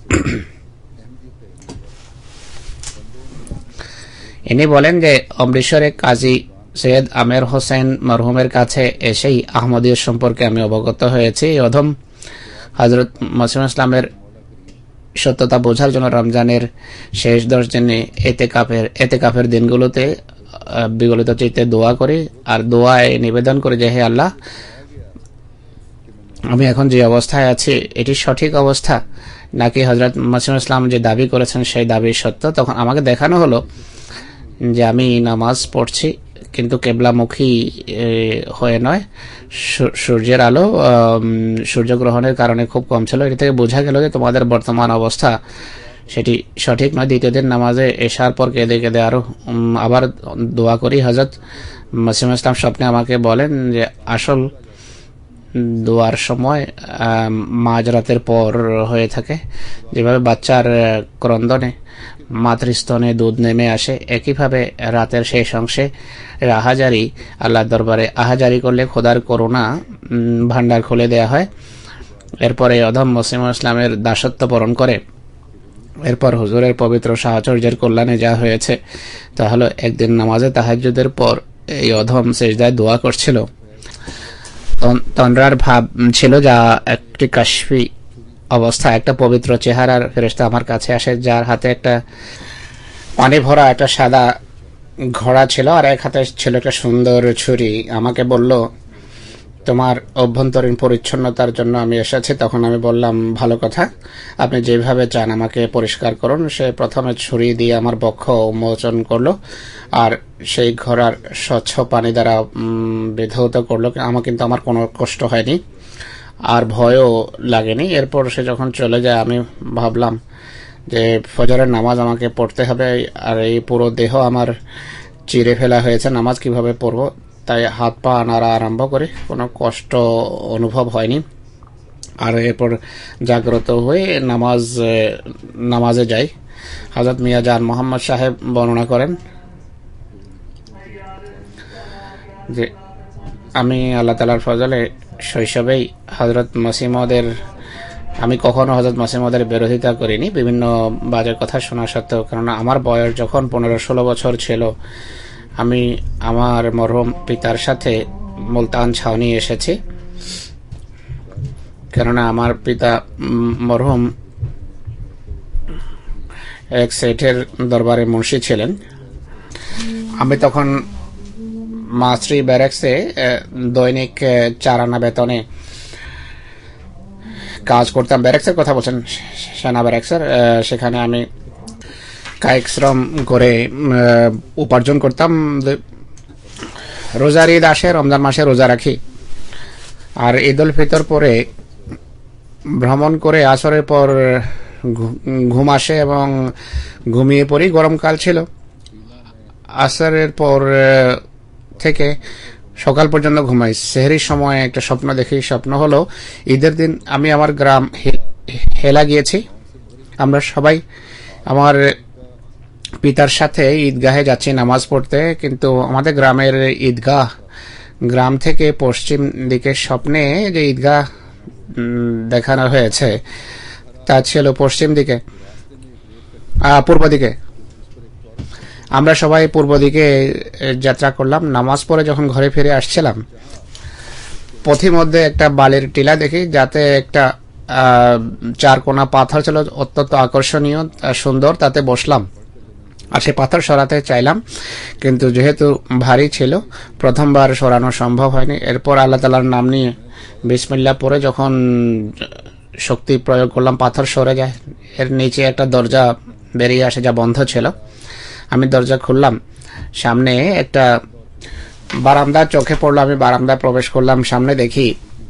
ইনি বলেন যে অমৃতসরে কাজী সৈয়দ আমের হোসেন মরহুমের কাছে এসেই আহমদিয়ত সম্পর্কে আমি অবগত হয়েছি। অধম হযরত মসিহ ইসলামের সত্যতা বোঝার জন্য রমজানের শেষ 10 দিনে এতেকাফের দিনগুলোতে বিগলিত চিত্তে দোয়া করি আর দোয়ায় নিবেদন করি যে হে আল্লাহ, আমি এখন যে অবস্থায় আছি এটি সঠিক অবস্থা নাকি হযরত মসিহ ইসলাম যে দাবি করেছেন সেই দাবি সত্য। তখন আমাকে দেখানো হলো যে আমি নামাজ পড়ছি কিন্তু কেবলামুখী হয়ে নয়। সূর্যের আলো সূর্যগ্রহণের কারণে খুব কম ছিল। এটি থেকে বোঝা গেল যে তোমাদের বর্তমান অবস্থা সেটি সঠিক নয়। দ্বিতীয় দিন নামাজে এশার পর কেঁদে কেঁদে আবার দোয়া করি। হযরত মসিহ ইসলাম স্বপ্নে আমাকে বলেন যে আসল দোয়ার সময় মাঝরাতের পর হয়ে থাকে। যেভাবে বাচ্চার ক্রন্দনে মাতৃস্তনে দুধ নেমে আসে, একইভাবে রাতের শেষ অংশে আহাজারি আল্লাহর দরবারে আহাজারি করলে খোদার করুণা ভান্ডার খুলে দেয়া হয়। এরপরে অধম মসিহ ইসলামের দাসত্ব বরণ করে। এরপর হুজুরের পবিত্র সাহচর্যের কল্যাণে যা হয়েছে তা হলো একদিন নামাজে তাহাজ্জুদের পর এই অধম সেজদায় দোয়া করছিল। তন্দ্রার ভাব ছিল, যা একটি কাশফি অবস্থা। একটা পবিত্র চেহারার ফেরেশতা আমার কাছে আসে, যার হাতে একটা পানি ভরা একটা সাদা ঘোড়া ছিল আর এক হাতে ছিল একটা সুন্দর ছুরি। আমাকে বলল, তোমার অভ্যন্তরীণ পরিচ্ছন্নতার জন্য আমি এসেছি। তখন আমি বললাম, ভালো কথা, আপনি যেভাবে চান আমাকে পরিষ্কার করুন। সে প্রথমে ছুরি দিয়ে আমার বক্ষ উন্মোচন করলো আর সেই ঘোড়ার স্বচ্ছ পানি দ্বারা বিধৌত করলো। কিন্তু আমার কোনো কষ্ট হয়নি আর ভয়ও লাগেনি। এরপর সে যখন চলে যায় আমি ভাবলাম যে ফজরের নামাজ আমাকে পড়তে হবে আর এই পুরো দেহ আমার চিরে ফেলা হয়েছে, নামাজ কিভাবে পড়বো। তাই হাত পা নাড়া আরম্ভ করে কোনো কষ্ট অনুভব হয়নি। আর এরপর জাগ্রত হয়ে নামাজে যাই। হযরত মিয়া জান মোহাম্মদ সাহেব বর্ণনা করেন যে আমি আল্লাহ তাআলার ফজলে শৈশবেই হযরত মসিহ মউদের আমি কখনো হযরত মসিহ মউদের বিরোধিতা করিনি বিভিন্ন বাজে কথা শোনা সত্ত্বেও, কারণ আমার বয়স যখন 15-16 বছর ছিল আমি আমার মরহুম পিতার সাথে মুলতান ছাউনি এসেছি, কেননা আমার পিতা মরহুম এক সেঠের দরবারে মুন্সি ছিলেন। আমি তখন মাস্ট্রি ব্যারাকসে দৈনিক 4 আনা বেতনে কাজ করতাম। ব্যারাকসের কথা বলছেন, সেনা ব্যারাকসের। সেখানে আমি কায়িক শ্রম করে উপার্জন করতাম। রোজার ঈদ আসে, রমজান মাসে রোজা রাখি, আর ঈদ উল ফিতর পরে ভ্রমণ করে আসরের পর ঘুম আসে এবং ঘুমিয়ে পড়ি। গরমকাল ছিল। আসরের পর থেকে সকাল পর্যন্ত ঘুমাই। সেহরির সময় একটা স্বপ্ন দেখি। স্বপ্ন হলো ঈদের দিন আমি আমার গ্রাম হেলা গিয়েছি। আমরা সবাই আমার পিতার সাথে ঈদগাহে যাচ্ছি নামাজ পড়তে, কিন্তু আমাদের গ্রামের ঈদগাহ গ্রাম থেকে পশ্চিম দিকে স্বপ্নে যে ঈদগাহ দেখানো হয়েছে তা ছিল পশ্চিম দিকে, পূর্ব দিকে। আমরা সবাই পূর্ব দিকে যাত্রা করলাম। নামাজ পড়ে যখন ঘরে ফিরে আসছিলাম, পথিমধ্যে একটা বালির টিলা দেখি, যাতে একটা 4 কোনা পাথর ছিল, অত্যন্ত আকর্ষণীয় সুন্দর। তাতে বসলাম আর সে পাথর সরাতে চাইলাম, কিন্তু যেহেতু ভারী ছিল প্রথমবার সরানো সম্ভব হয়নি। এরপর আল্লাহ তাআলার নাম নিয়ে বিসমিল্লাহ পড়ে যখন শক্তি প্রয়োগ করলাম, পাথর সরে যায়। এর নিচে একটা দরজা বেরিয়ে আসে যা বন্ধ ছিল। আমি দরজা খুললাম, সামনে একটা বারান্দা চোখে পড়লো। আমি বারান্দা প্রবেশ করলাম। সামনে দেখি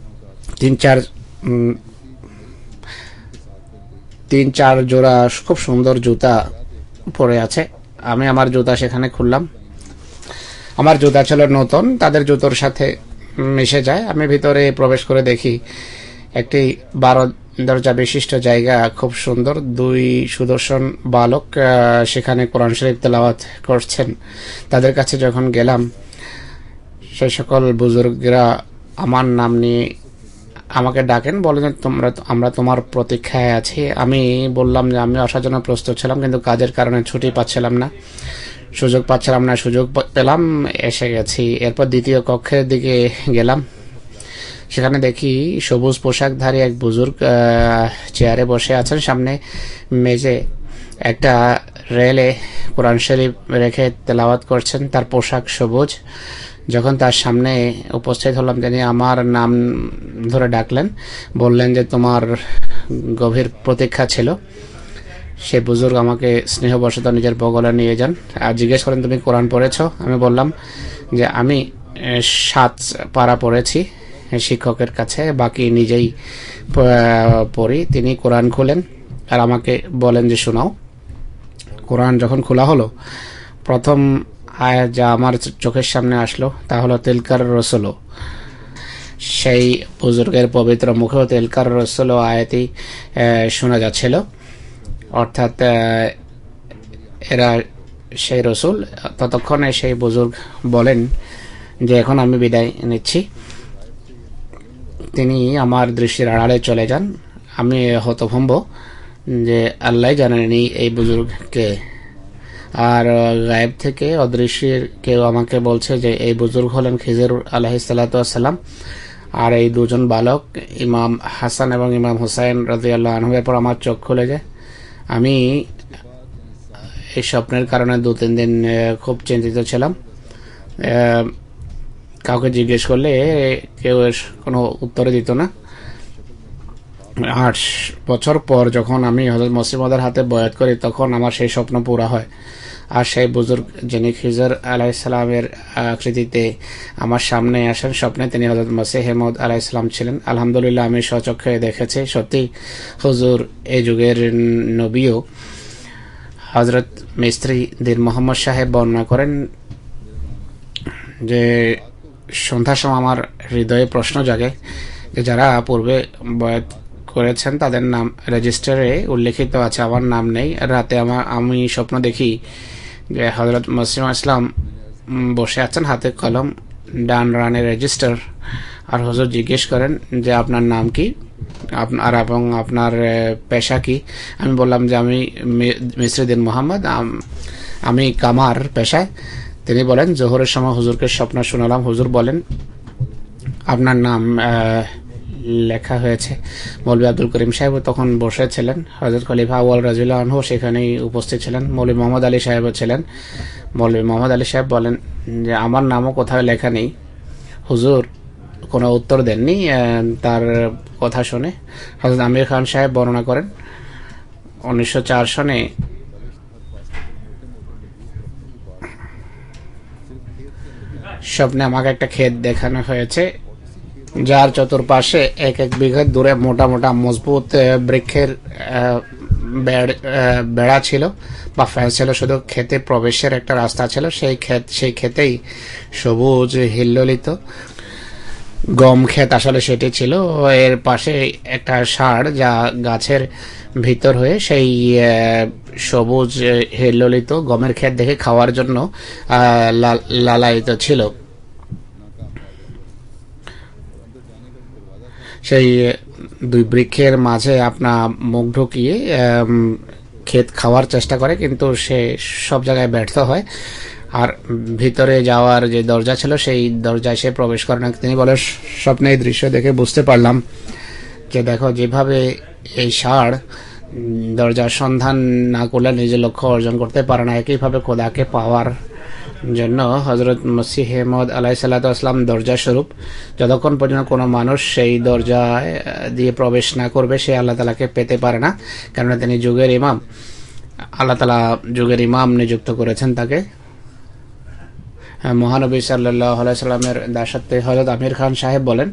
3-4 জোড়া খুব সুন্দর জুতা পরে আছে। আমি আমার জুতা সেখানে খুললাম। আমার জুতা ছিল নতুন, তাদের জুতোর সাথে মিশে যায়। আমি ভিতরে প্রবেশ করে দেখি একটি 12 দরজা বিশিষ্ট জায়গা, খুব সুন্দর। 2 সুদর্শন বালক সেখানে কোরআন শরীফ তেলাওয়াত করছেন। তাদের কাছে যখন গেলাম, সেই সকল বুজুর্গরা আমার নাম নিয়ে আমাকে ডাকেন, বলেন আমরা তোমার প্রতীক্ষায় আছি। আমি বললাম যে আমি আসার জন্য প্রস্তুত ছিলাম, কিন্তু কাজের কারণে ছুটি পাচ্ছিলাম না, সুযোগ পাচ্ছিলাম না। সুযোগ পেলাম, এসে গেছি। এরপর দ্বিতীয় কক্ষের দিকে গেলাম। সেখানে দেখি সবুজ পোশাকধারী এক বুজুর্গ চেয়ারে বসে আছেন। সামনে মেজে একটা রেলে কোরআন শরীফ রেখে তেলাওয়াত করছেন। তার পোশাক সবুজ। যখন তার সামনে উপস্থিত হলাম, তিনি আমার নাম ধরে ডাকলেন, বললেন যে তোমার গভীর প্রতীক্ষা ছিল। সে বুজুর্গ আমাকে স্নেহবশত নিজের বগলে নিয়ে যান আর জিজ্ঞেস করেন তুমি কোরআন পড়েছ? আমি বললাম যে আমি 7 পারা পড়েছি শিক্ষকের কাছে, বাকি নিজেই পড়ি। তিনি কোরআন খুলেন আর আমাকে বলেন যে শোনাও। কোরআন যখন খোলা হলো, প্রথম আয়াত যা আমার চোখের সামনে আসলো তা হলো তিলকার রসুল। সেই বুজুর্গের পবিত্র মুখেও তিলকার রসুল আয়াতই শোনা যাচ্ছিল, অর্থাৎ এরা সেই রসুল। ততক্ষণে সেই বুজুর্গ বলেন যে এখন আমি বিদায় নিচ্ছি। তিনি আমার দৃষ্টির আড়ালে চলে যান। আমি হতভম্ব যে আল্লাহ জানেনি এই বুজুর্গকে। আর গায়েব থেকে অদৃশ্যের কেউ আমাকে বলছে যে এই বুজুর্গ হলেন খিজির আলাইহিস সালাতু ওয়াস সালাম, আর এই দুজন বালক ইমাম হাসান এবং ইমাম হুসাইন রাদিয়াল্লাহু আনহু। এরপর আমার চোখ খুলে যায়। আমি এই স্বপ্নের কারণে 2-3 দিন খুব চিন্তিত ছিলাম। কাউকে জিজ্ঞেস করলে কেউ কোনো উত্তর দিত না। 8 বছর পর যখন আমি হযরত মসিহ মাউদের হাতে বয়াত করি, তখন আমার সেই স্বপ্ন পুরা হয়। আর সেই বুজুর্গ যিনি খিজর আলাইহিস সালামের আকৃতিতে আমার সামনে আসেন স্বপ্নে, তিনি হযরত মসিহ মাউদ আলাইহিস সালাম ছিলেন। আলহামদুলিল্লাহ আমি স্বচক্ষে দেখেছি। সত্যি হুজুর এই যুগের নবীও। হযরত মিস্ত্রি দীন মোহাম্মদ সাহেব বর্ণনা করেন যে সন্ধ্যার সময় আমার হৃদয়ে প্রশ্ন জাগে যে যারা পূর্বে বয়াত করেছেন তাদের নাম রেজিস্টারে উল্লেখিত আছে, আমার নাম নেই। রাতে আমি স্বপ্ন দেখি যে হযরত মসিহ ইসলাম বসে আছেন, হাতে কলম, ডান রানে রেজিস্টার। আর হুজুর জিজ্ঞেস করেন যে আপনার নাম কি আর এবং আপনার পেশা কি। আমি বললাম যে আমি মিসরিদ্দিন মোহাম্মদ, আমি কামার পেশায়। তিনি বলেন জোহরের সময় হুজুরকে স্বপ্ন শোনালাম। হুজুর বলেন আপনার নাম লেখা হয়েছে। মৌলভী আব্দুল করিম সাহেব তখন বসেছিলেন, হযরত খলিফা আউয়াল রাদিয়াল্লাহু আনহু সেখানেই উপস্থিত ছিলেন, মৌলভী মোহাম্মদ আলী সাহেবও ছিলেন। মৌলভী মোহাম্মদ আলী সাহেব বলেন যে আমার নামও কোথাও লেখা নেই। হুজুর কোনো উত্তর দেননি। তার কথা শুনে হযরত আমির খান সাহেব বর্ণনা করেন 1904 সনে স্বপ্নে আমাকে একটা ক্ষেত দেখানো হয়েছে, যার চতুর্পাশে এক এক বিঘা দূরে মোটা মোটা মজবুত বৃক্ষের বেড়া ছিল বা ফেন্স ছিল। শুধু ক্ষেতে প্রবেশের একটা রাস্তা ছিল। সেই ক্ষেতেই সবুজ হিল্লোলিত গম ক্ষেত আসলে সেটি ছিল। এর পাশে একটা ষাঁড় যা গাছের ভিতর হয়ে সেই সবুজ হিল্লোলিত গমের ক্ষেত দেখে খাওয়ার জন্য লালায়িত ছিল। সেই দুই বৃক্ষের মাঝে আপনার মুখ ঢুকিয়ে ক্ষেত খাওয়ার চেষ্টা করে, কিন্তু সে সব জায়গায় ব্যর্থ হয়। আর ভিতরে যাওয়ার যে দরজা ছিল সেই দরজায় সে প্রবেশ করে না। তিনি বলে স্বপ্নে এই দৃশ্য দেখে বুঝতে পারলাম যে দেখো, যেভাবে এই ষাঁড় দরজার সন্ধান না করলে নিজের লক্ষ্য অর্জন করতে পারে না, একইভাবে খোদাকে পাওয়ার জন্য হযরত মসিহ মউদ আলাইহিস সালাতু ওয়াস সালাম দরজা স্বরূপ। যতক্ষণ পর্যন্ত কোনো মানুষ সেই দরজা দিয়ে প্রবেশ না করবে সে আল্লাহ তাআলাকে পেতে পারে না, কেননা তিনি যুগের ইমাম। আল্লাহ তাআলা যুগের ইমাম নিযুক্ত করেছেন তাকে। মহানবী সাল্লাল্লাহু আলাইহি সাল্লামের দাসত্বে হযরত আমির খান সাহেব বলেন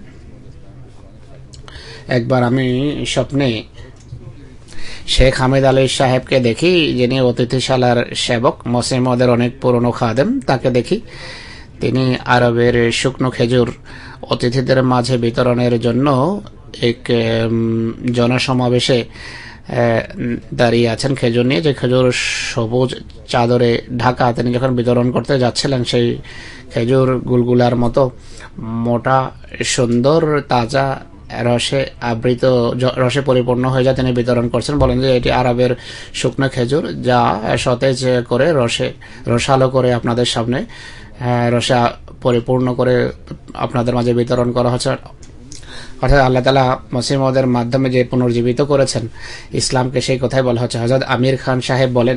একবার আমি স্বপ্নে শেখ হামিদ আলী সাহেবকে দেখি, যিনি অতিথিশালার সেবক, মসিহ মউদের অনেক পুরনো খাদেম। তাকে দেখি তিনি আরবের শুকনো খেজুর অতিথিদের মাঝে বিতরণের জন্য এক জনসমাবেশে দাঁড়িয়ে আছেন খেজুর নিয়ে, যে খেজুর সবুজ চাদরে ঢাকা। তিনি যখন বিতরণ করতে যাচ্ছিলেন সেই খেজুর গুলগুলার মতো মোটা, সুন্দর, তাজা, রসে আবৃত, রসে পরিপূর্ণ হয়ে যায় তিনি বিতরণ করছেন। বলেন যে এটি আরবের শুকনো খেজুর, যা সতেজ করে রসালো করে আপনাদের সামনে রসে পরিপূর্ণ করে আপনাদের মাঝে বিতরণ করা হচ্ছে। অর্থাৎ আল্লাহ তাআলা মসিহ মউদের মাধ্যমে যে পুনর্জীবিত করেছেন ইসলামকে, সেই কথাই বলা হচ্ছে। হযরত আমির খান সাহেব বলেন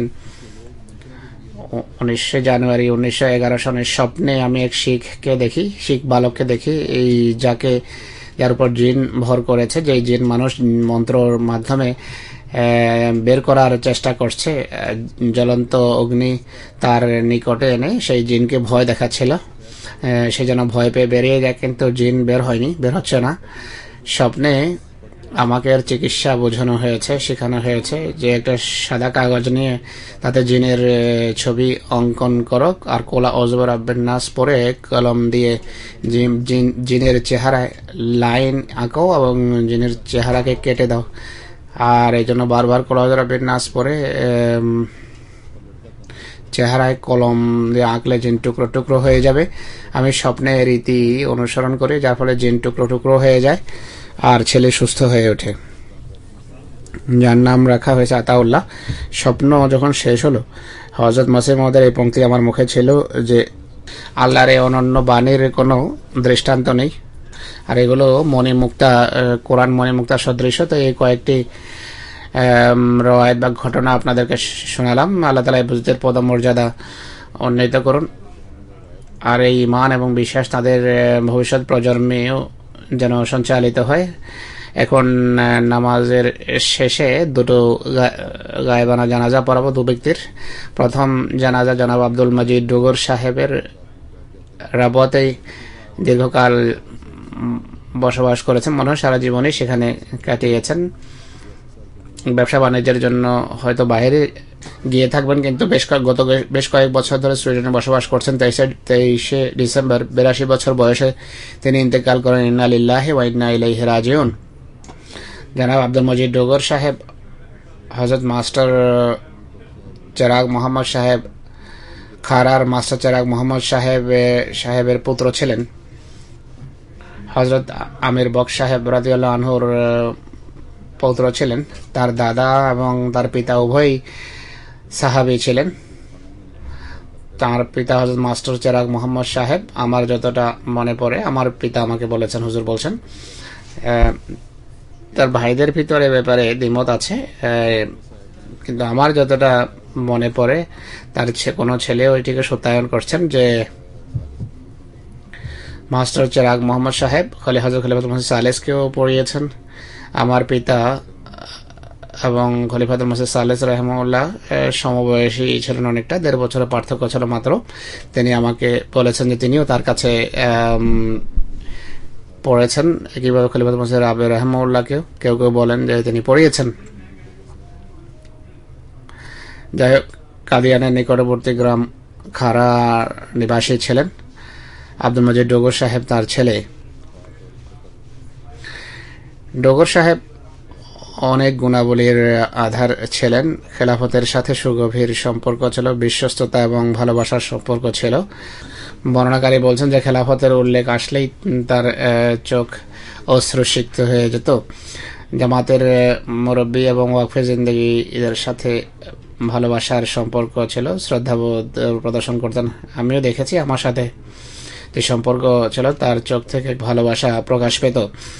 19 জানুয়ারি 1911 সনের স্বপ্নে আমি এক শিখ বালককে দেখি, এই যার উপর জিন ভর করেছে, যে জিন মানুষ মন্ত্রর মাধ্যমে বের করার চেষ্টা করছে। জ্বলন্ত অগ্নি তার নিকটে এনে সেই জিনকে ভয় দেখাচ্ছিল, সে যেন ভয় পেয়ে বেরিয়ে যায়, কিন্তু জিন বের হচ্ছে না। স্বপ্নে আমাকে এর চিকিৎসা বোঝানো হয়েছে, শেখানো হয়েছে যে একটা সাদা কাগজ নিয়ে তাতে জিনের ছবি অঙ্কন করো, আর কোলা অজবর আব্বের নাস পরে কলম দিয়ে জিনের চেহারায় লাইন আঁকো এবং জিনের চেহারাকে কেটে দাও। আর এই জন্য বারবার কোলা অজবর আব্বের নাস পরে চেহারায় কলম দিয়ে আঁকলে জিন টুকরো টুকরো হয়ে যাবে। আমি স্বপ্নে রীতি অনুসরণ করি, যার ফলে জিন টুকরো টুকরো হয়ে যায় আর ছেলে সুস্থ হয়ে ওঠে, যার নাম রাখা হয়েছে আতাউল্লাহ। স্বপ্ন যখন শেষ হলো, হযরত মসিহ মউদের এই পংক্তি আমার মুখে ছিল যে আল্লাহর এই অনন্য বাণীর কোনো দৃষ্টান্ত নেই। আর এগুলো মণিমুক্তা, কোরআন মণিমুক্তা সদৃশ। তো এই কয়েকটি রওয়ায়াত বা ঘটনা আপনাদেরকে শোনালাম। আল্লাহ তাআলা এই বুজুর্গদের পদমর্যাদা উন্নীত করুন, আর এই ঈমান এবং বিশ্বাস তাদের ভবিষ্যৎ প্রজন্মেও যেন সঞ্চালিত হয়। এখন নামাজের শেষে দুটো গায়েবানা জানাজা পড়াবো দু ব্যক্তির। প্রথম জানাজা জনাব আব্দুল মজিদ ডুগর সাহেবের। রাবতেই দীর্ঘকাল বসবাস করেছেন, মনে হয় সারা জীবনই সেখানে কাটিয়েছেন। ব্যবসা বাণিজ্যের জন্য হয়তো বাইরে গিয়ে থাকবেন, কিন্তু বেশ কয়েক বছর ধরে সুইডেনে বসবাস করছেন। 23শে ডিসেম্বর 82 বছর বয়সে তিনি ইন্তেকাল করেন। ইন্না লিল্লাহি ওয়া ইন্না ইলাইহি রাজিউন। জনাব আব্দুল মজিদ ডোগর সাহেব হযরত মাস্টার চেরাগ মোহাম্মদ সাহেব খারার মাস্টার চেরাগ মোহাম্মদ সাহেবের পুত্র ছিলেন। হযরত আমির বক্স সাহেব রাদিয়াল্লাহু আনহুর পৌত্র ছিলেন। তার দাদা এবং তার পিতা উভয়ই সাহাবী ছিলেন। তার পিতা হযরত মাস্টার চেরাগ মোহাম্মদ সাহেব, আমার যতটা মনে পড়ে, আমার পিতা আমাকে বলেছেন, হুজুর বলছেন, তার ভাইদের ভিতরে ব্যাপারে দ্বিমত আছে, কিন্তু আমার যতটা মনে পড়ে তার কোনো ছেলে ওইটিকে সত্যায়ন করছেন যে মাস্টার চেরাগ মোহাম্মদ সাহেব হযরত খলিফাতুল মসিহ সালেসকেও পড়িয়েছেন। আমার পিতা এবং খলিফাতুল মসিহ সালেস রাহিমাহুল্লাহ সমবয়সী ছিলেন অনেকটা, 1.5 বছরের পার্থক্য ছিল মাত্র। তিনি আমাকে বলেছেন যে তিনিও তার কাছে পড়েছেন। একইভাবে খলিফাতুল মসিহ রাবে রাহিমাহুল্লাহকেও কেউ কেউ বলেন যে তিনি পড়িয়েছেন। যাই হোক, কাদিয়ানের নিকটবর্তী গ্রাম খারা নিবাসী ছিলেন আব্দুল মজিদ ডোগর সাহেব, তার ছেলে। ডোগর সাহেব অনেক গুণাবলীর আধার ছিলেন। খেলাফতের সাথে সুগভীর সম্পর্ক ছিল, বিশ্বস্ততা এবং ভালোবাসার সম্পর্ক ছিল। বর্ণনাকারী বলছেন যে খেলাফতের উল্লেখ আসলেই তার চোখ অশ্রুসিক্ত হয়ে যেত। জামাতের মুরব্বী এবং ওয়াকফে জিন্দেগি এদের সাথে ভালোবাসার সম্পর্ক ছিল, শ্রদ্ধাবোধ প্রদর্শন করতেন। আমিও দেখেছি, আমার সাথে যে সম্পর্ক ছিল তার চোখ থেকে ভালোবাসা প্রকাশ পেত।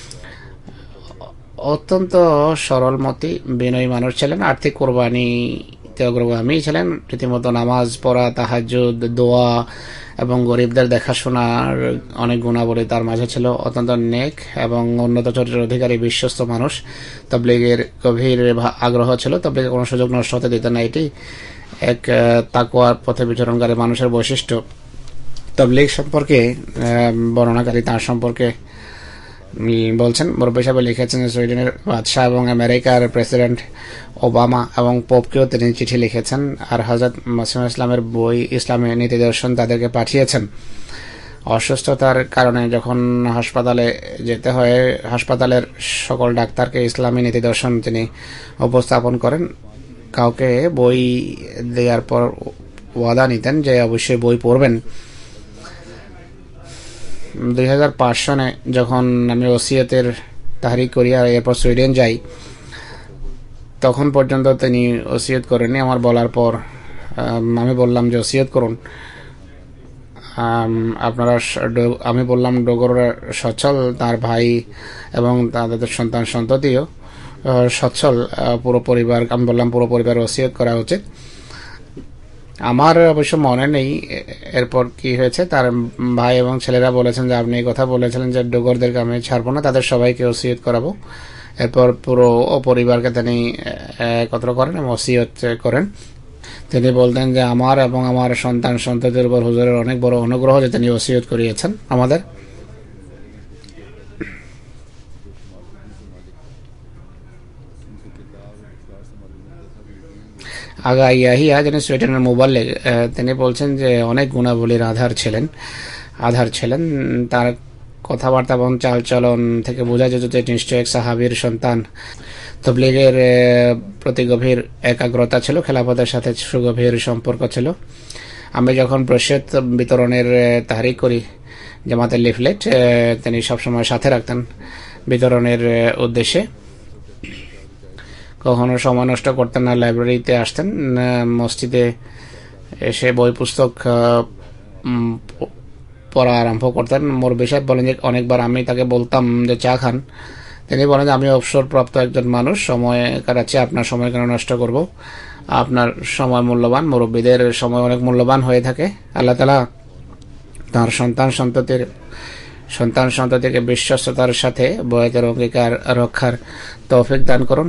অত্যন্ত সরলমতি বিনয়ী মানুষ ছিলেন। আর্থিক কোরবানিতে অগ্রগামী ছিলেন। রীতিমতো নামাজ পড়া, তাহাজ্জুদ, দোয়া এবং গরিবদের দেখাশোনার অনেক গুণাবলী তার মাঝে ছিল। অত্যন্ত নেক এবং উন্নত চরিত্রের অধিকারী বিশ্বস্ত মানুষ। তাবলীগের গভীর আগ্রহ ছিল, তাবলীগের কোনো সুযোগ নষ্ট হতে দিতেন না। এটি এক তাকওয়ার পথে বিচরণকারী মানুষের বৈশিষ্ট্য। তাবলীগ সম্পর্কে বর্ণনাকারী তার সম্পর্কে বলছেন, মুরব্বী সাহেব লিখেছেন সুইডেনের বাদশাহ এবং আমেরিকার প্রেসিডেন্ট ওবামা এবং পোপকেও তিনি চিঠি লিখেছেন, আর হযরত মাসিহ ইসলামের বই ইসলামী নীতি দর্শন তাদেরকে পাঠিয়েছেন। অসুস্থতার কারণে যখন হাসপাতালে যেতে হয়, হাসপাতালের সকল ডাক্তারকে ইসলামী নীতি দর্শন তিনি উপস্থাপন করেন। কাউকে বই দেওয়ার পর ওয়াদা নিতেন যে অবশ্যই বই পড়বেন। 2005 সনে যখন আমি ওসিয়তের তাহরিক করি আর এরপর সুইডেন যাই, তখন পর্যন্ত তিনি ওসিয়ত করেননি। আমার বলার পর আমি বললাম যে ওসিয়ত করুন। আমি বললাম ডোগর সচ্ছল, তার ভাই এবং তাদের সন্তান সন্ততিও সচ্ছল, পুরো পরিবার। আমি বললাম পুরো পরিবার ওসিয়ত করা উচিত। আমার অবশ্য মনে নেই এরপর কি হয়েছে। তার ভাই এবং ছেলেরা বলেছেন যে আপনি এই কথা বলেছিলেন যে ডোগরদেরকে আমি ছাড়বো না, তাদের সবাইকে ওসিয়ত করাবো। এরপর পুরো পরিবারকে তিনি একত্র করেন এবং ওসিয়ত করেন। তিনি বলতেন যে আমার এবং আমার সন্তান সন্ততির উপর হুজুরের অনেক বড় অনুগ্রহ যে তিনি ওসিয়ত করিয়েছেন আমাদের। আগা ইয়াহিয়া যিনি সুইডেনের মুবাল্লিগ, তিনি বলছেন যে অনেক গুণাবলীর আধার ছিলেন। তার কথাবার্তা এবং চালচলন থেকে বোঝা যেত যে নিশ্চয় এক সাহাবীর সন্তান। তাবলীগের প্রতি গভীর একাগ্রতা ছিল, খেলাফতের সাথে সুগভীর সম্পর্ক ছিল। আমি যখন ব্রোশিয়ত বিতরণের তাহরিক করি, জামাতের লিফলেট তিনি সবসময় সাথে রাখতেন বিতরণের উদ্দেশ্যে। কখনো সময় নষ্ট করতেন না, লাইব্রেরিতে আসতেন, মসজিদে এসে বই পুস্তক পড়া আরম্ভ করতেন। মুরব্বী সাহেব বলেন যে অনেকবার আমি তাকে বলতাম যে চা খান, তিনি বলেন যে আমি অবসরপ্রাপ্ত একজন মানুষ, সময় কাটাচ্ছি, আপনার সময় কেন নষ্ট করব, আপনার সময় মূল্যবান, মুরব্বীদের সময় অনেক মূল্যবান হয়ে থাকে। আল্লাহ তাআলা তার সন্তান সন্ততিকে বিশ্বস্ততার সাথে বয়াতের অঙ্গীকার রক্ষার তৌফিক দান করুন,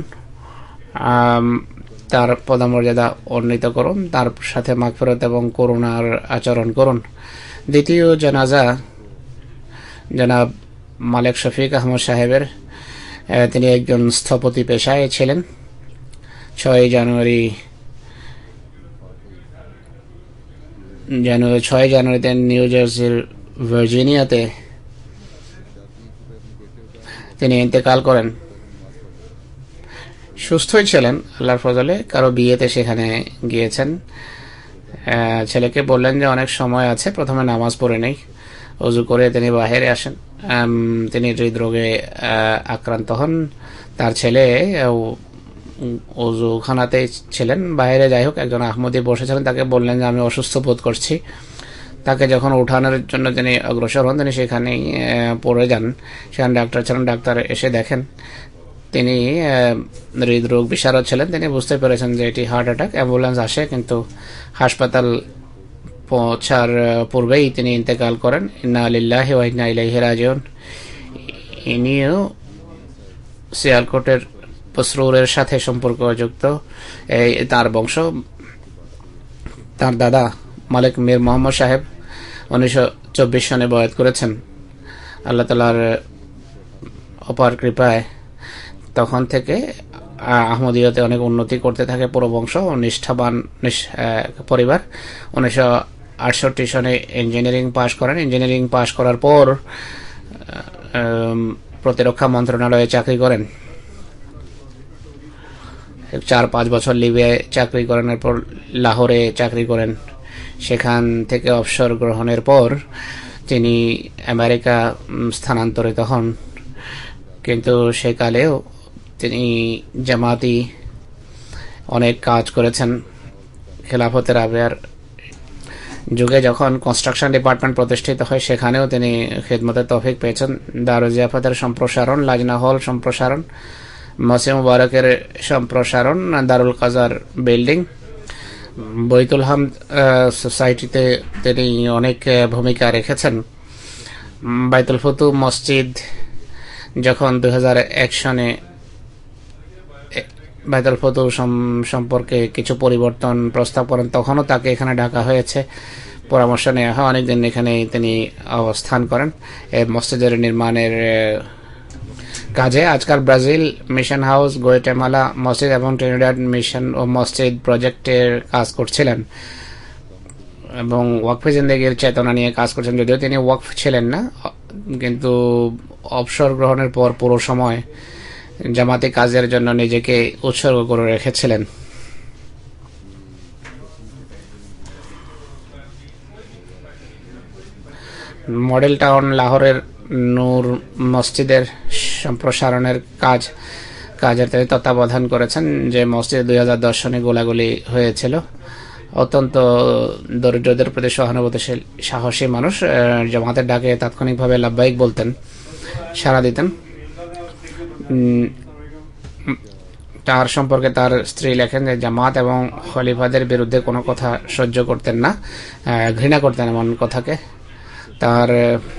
তার পদমর্যাদা উন্নীত করুন, তার সাথে মাগফিরাত এবং করুণার আচরণ করুন। দ্বিতীয় জানাজা জনাব মালিক শফিক আহমদ সাহেবের। তিনি একজন স্থপতি পেশায় ছিলেন। 6 জানুয়ারি 6 জানুয়ারিতে নিউ জার্সির ভার্জিনিয়াতে তিনি ইন্তেকাল করেন। সুস্থই ছিলেন আল্লাহর ফজলে, কারো বিয়েতে সেখানে গিয়েছেন। ছেলেকে বললেন যে অনেক সময় আছে, প্রথমে নামাজ পড়ে নেই। অজু করে তিনি বাইরে আসেন। তিনি হৃদরোগে আক্রান্ত হন। তার ছেলে অজুখানাতে ছিলেন বাইরে, যাই হোক একজন আহমদী বসেছিলেন, তাকে বললেন যে আমি অসুস্থ বোধ করছি। তাকে যখন উঠানোর জন্য তিনি অগ্রসর হন, তিনি সেখানেই পড়ে যান। সেখানে ডাক্তার ছিলেন, ডাক্তার এসে দেখেন তিনি হৃদরোগ বিশারদ ছিলেন। তিনি বুঝতে পেরেছেন যে এটি হার্ট অ্যাটাক। অ্যাম্বুলেন্স আসে, কিন্তু হাসপাতাল পৌঁছার পূর্বেই তিনি ইন্তেকাল করেন। ইন্না লিল্লাহি ওয়া ইন্না ইলাইহি রাজিউন। ইনিও সিয়ালকোটের পসরুরের সাথে সম্পর্কযুক্ত। এই তার বংশ। তার দাদা মালিক মীর মোহাম্মদ সাহেব 1924 সনে বয়াত করেছেন। আল্লাহ তাআলার অপার কৃপায় তখন থেকে আহমদিয়াতে অনেক উন্নতি করতে থাকে পুরো বংশ। নিষ্ঠাবান পরিবার। 1968 সনে ইঞ্জিনিয়ারিং পাশ করেন। ইঞ্জিনিয়ারিং পাশ করার পর প্রতিরক্ষা মন্ত্রণালয়ে চাকরি করেন। 4-5 বছর লিবিয়ায় চাকরি করেন, এরপর লাহোরে চাকরি করেন। সেখান থেকে অবসর গ্রহণের পর তিনি আমেরিকা স্থানান্তরিত হন। কিন্তু সেকালেও তিনি জামাতি অনেক কাজ করেছেন। খেলাফতের রাবেয়ার যুগে যখন কনস্ট্রাকশন ডিপার্টমেন্ট প্রতিষ্ঠিত হয়, সেখানেও তিনি খিদমতের তৌফিক পেয়েছেন। দারুল জিয়াফতের সম্প্রসারণ, লাজনা হল সম্প্রসারণ, মসজিদ মুবারকের সম্প্রসারণ, দারুল কাজার বিল্ডিং, বৈতুল হামদ সোসাইটিতে তিনি অনেক ভূমিকা রেখেছেন। বাইতুল ফুতু মসজিদ যখন 2001 সনে বাইতুল ফুতু সম্পর্কে কিছু পরিবর্তন প্রস্তাব করেন, তখনও তাকে এখানে ডাকা হয়েছে, পরামর্শ নেওয়া হয়। অনেকদিন এখানে তিনি অবস্থান করেন এই মসজিদের নির্মাণের কাজে। আজকাল ব্রাজিল মিশন হাউস, গুয়াটেমালা মসজিদ এবং ট্রিনিডাড মিশন ও মসজিদ প্রজেক্টের কাজ করছিলেন এবং ওয়াকফে জিন্দেগির চেতনা নিয়ে কাজ করছেন। যদিও তিনি ওয়াকফ ছিলেন না, কিন্তু অবসর গ্রহণের পর পুরো সময় জামাতি কাজের জন্য নিজেকে উৎসর্গ করে রেখেছিলেন। মডেল টাউন লাহোরের নূর মসজিদের সম্প্রসারণের কাজের তিনি তত্ত্বাবধান করেছেন, যে মসজিদে 2010 সনে গোলাগুলি হয়েছিল। অত্যন্ত দরিদ্রদের প্রতি সহানুভূতিশীল সাহসী মানুষ। জামাতের ডাকে তাৎক্ষণিকভাবে লাব্বাইক বলতেন, সাড়া দিতেন। তার সম্পর্কে তার স্ত্রী লেখেন যে জামাত এবং খলিফাদের বিরুদ্ধে কোনো কথা সহ্য করতেন না, ঘৃণা করতেন এমন কথাকে। তার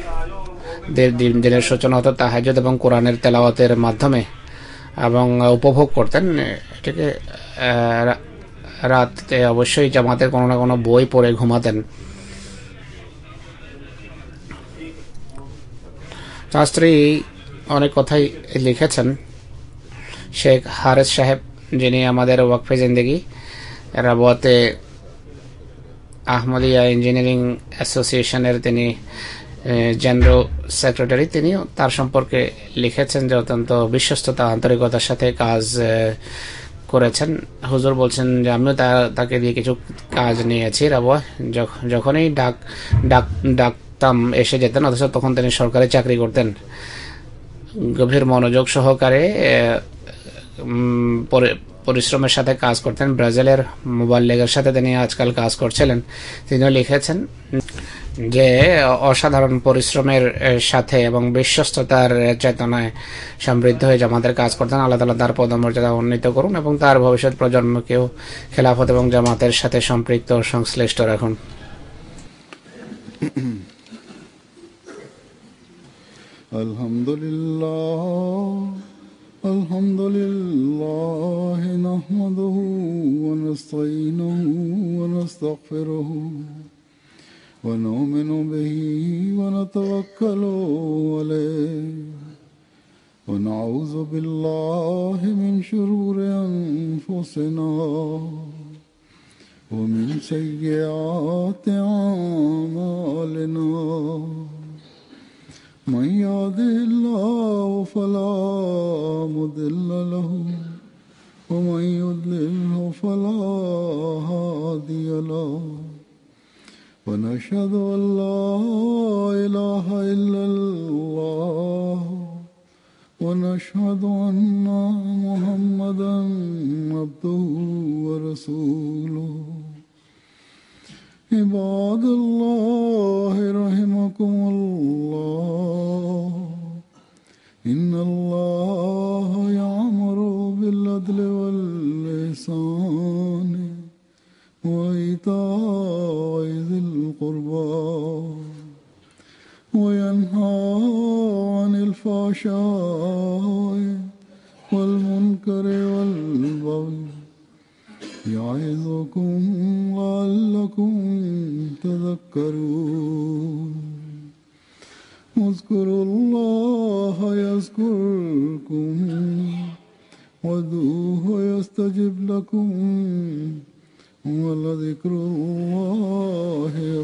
দিনের সূচনা হতো তাহাজ্জুদ এবং কোরআনের তেলাওয়াতের মাধ্যমে, এবং উপভোগ করতেন এটাকে। রাতে অবশ্যই জামাতের কোনো না কোনো বই পড়ে ঘুমাতেন। তার স্ত্রী অনেক কথাই লিখেছেন। শেখ হারেস সাহেব, যিনি আমাদের ওয়াকফে জিন্দেগি রাবতে আহমদিয়া ইঞ্জিনিয়ারিং অ্যাসোসিয়েশনের তিনি জেনারেল সেক্রেটারি, তিনিও তার সম্পর্কে লিখেছেন যে অত্যন্ত বিশ্বস্ততা আন্তরিকতার সাথে কাজ করেছেন। হুজুর বলছেন যে আমিও তাকে দিয়ে কিছু কাজ নিয়েছি। রাবুয়া যখনই ডাকতাম এসে যেতেন, অথচ তখন তিনি সরকারি চাকরি করতেন। গভীর মনোযোগ সহকারে পরিশ্রমের সাথে কাজ করতেন। ব্রাজিলের মুবাল্লিগের সাথে তিনি আজকাল কাজ করছিলেন। তিনিও লিখেছেন যে অসাধারণ পরিশ্রমের সাথে এবং বিশ্বস্ততার চেতনায় সমৃদ্ধ হয়ে জামাতের কাজ করতেন। আল্লাহ তাআলা তার পদমর্যাদা উন্নীত করুন এবং তার ভবিষ্যৎ প্রজন্মকেও খেলাফত এবং জামাতের সাথে সম্পৃক্ত ও সংশ্লিষ্ট রাখুন। আলহামদুলিল্লাহ নাহমাদুহু ওয়া নাস্তাঈনুহু ওয়া নাস্তাগফিরুহু ওয়া নু'মিনু বিহি ওয়া নাতাওয়াক্কালু আলাইহি ওয়া নাউযু বিল্লাহি মিন শুরুরি আনফুসিনা ومن سيئات أعمالنا من يهده الله فلا مضل له ومن يضلله فلا هادي له ونشهد أن لا إله إلا الله ونشهد أن محمدا عبده ورسوله عباد الله رحمكم الله إن الله يأمر بالعدل والإحسان وإيتاء ذي القربى وينهى عن الفحشاء والمنكر والبغي يعظكم لعلكم تذكرون اذكروا الله يذكركم وادعوه يستجب لكم ولذكر الله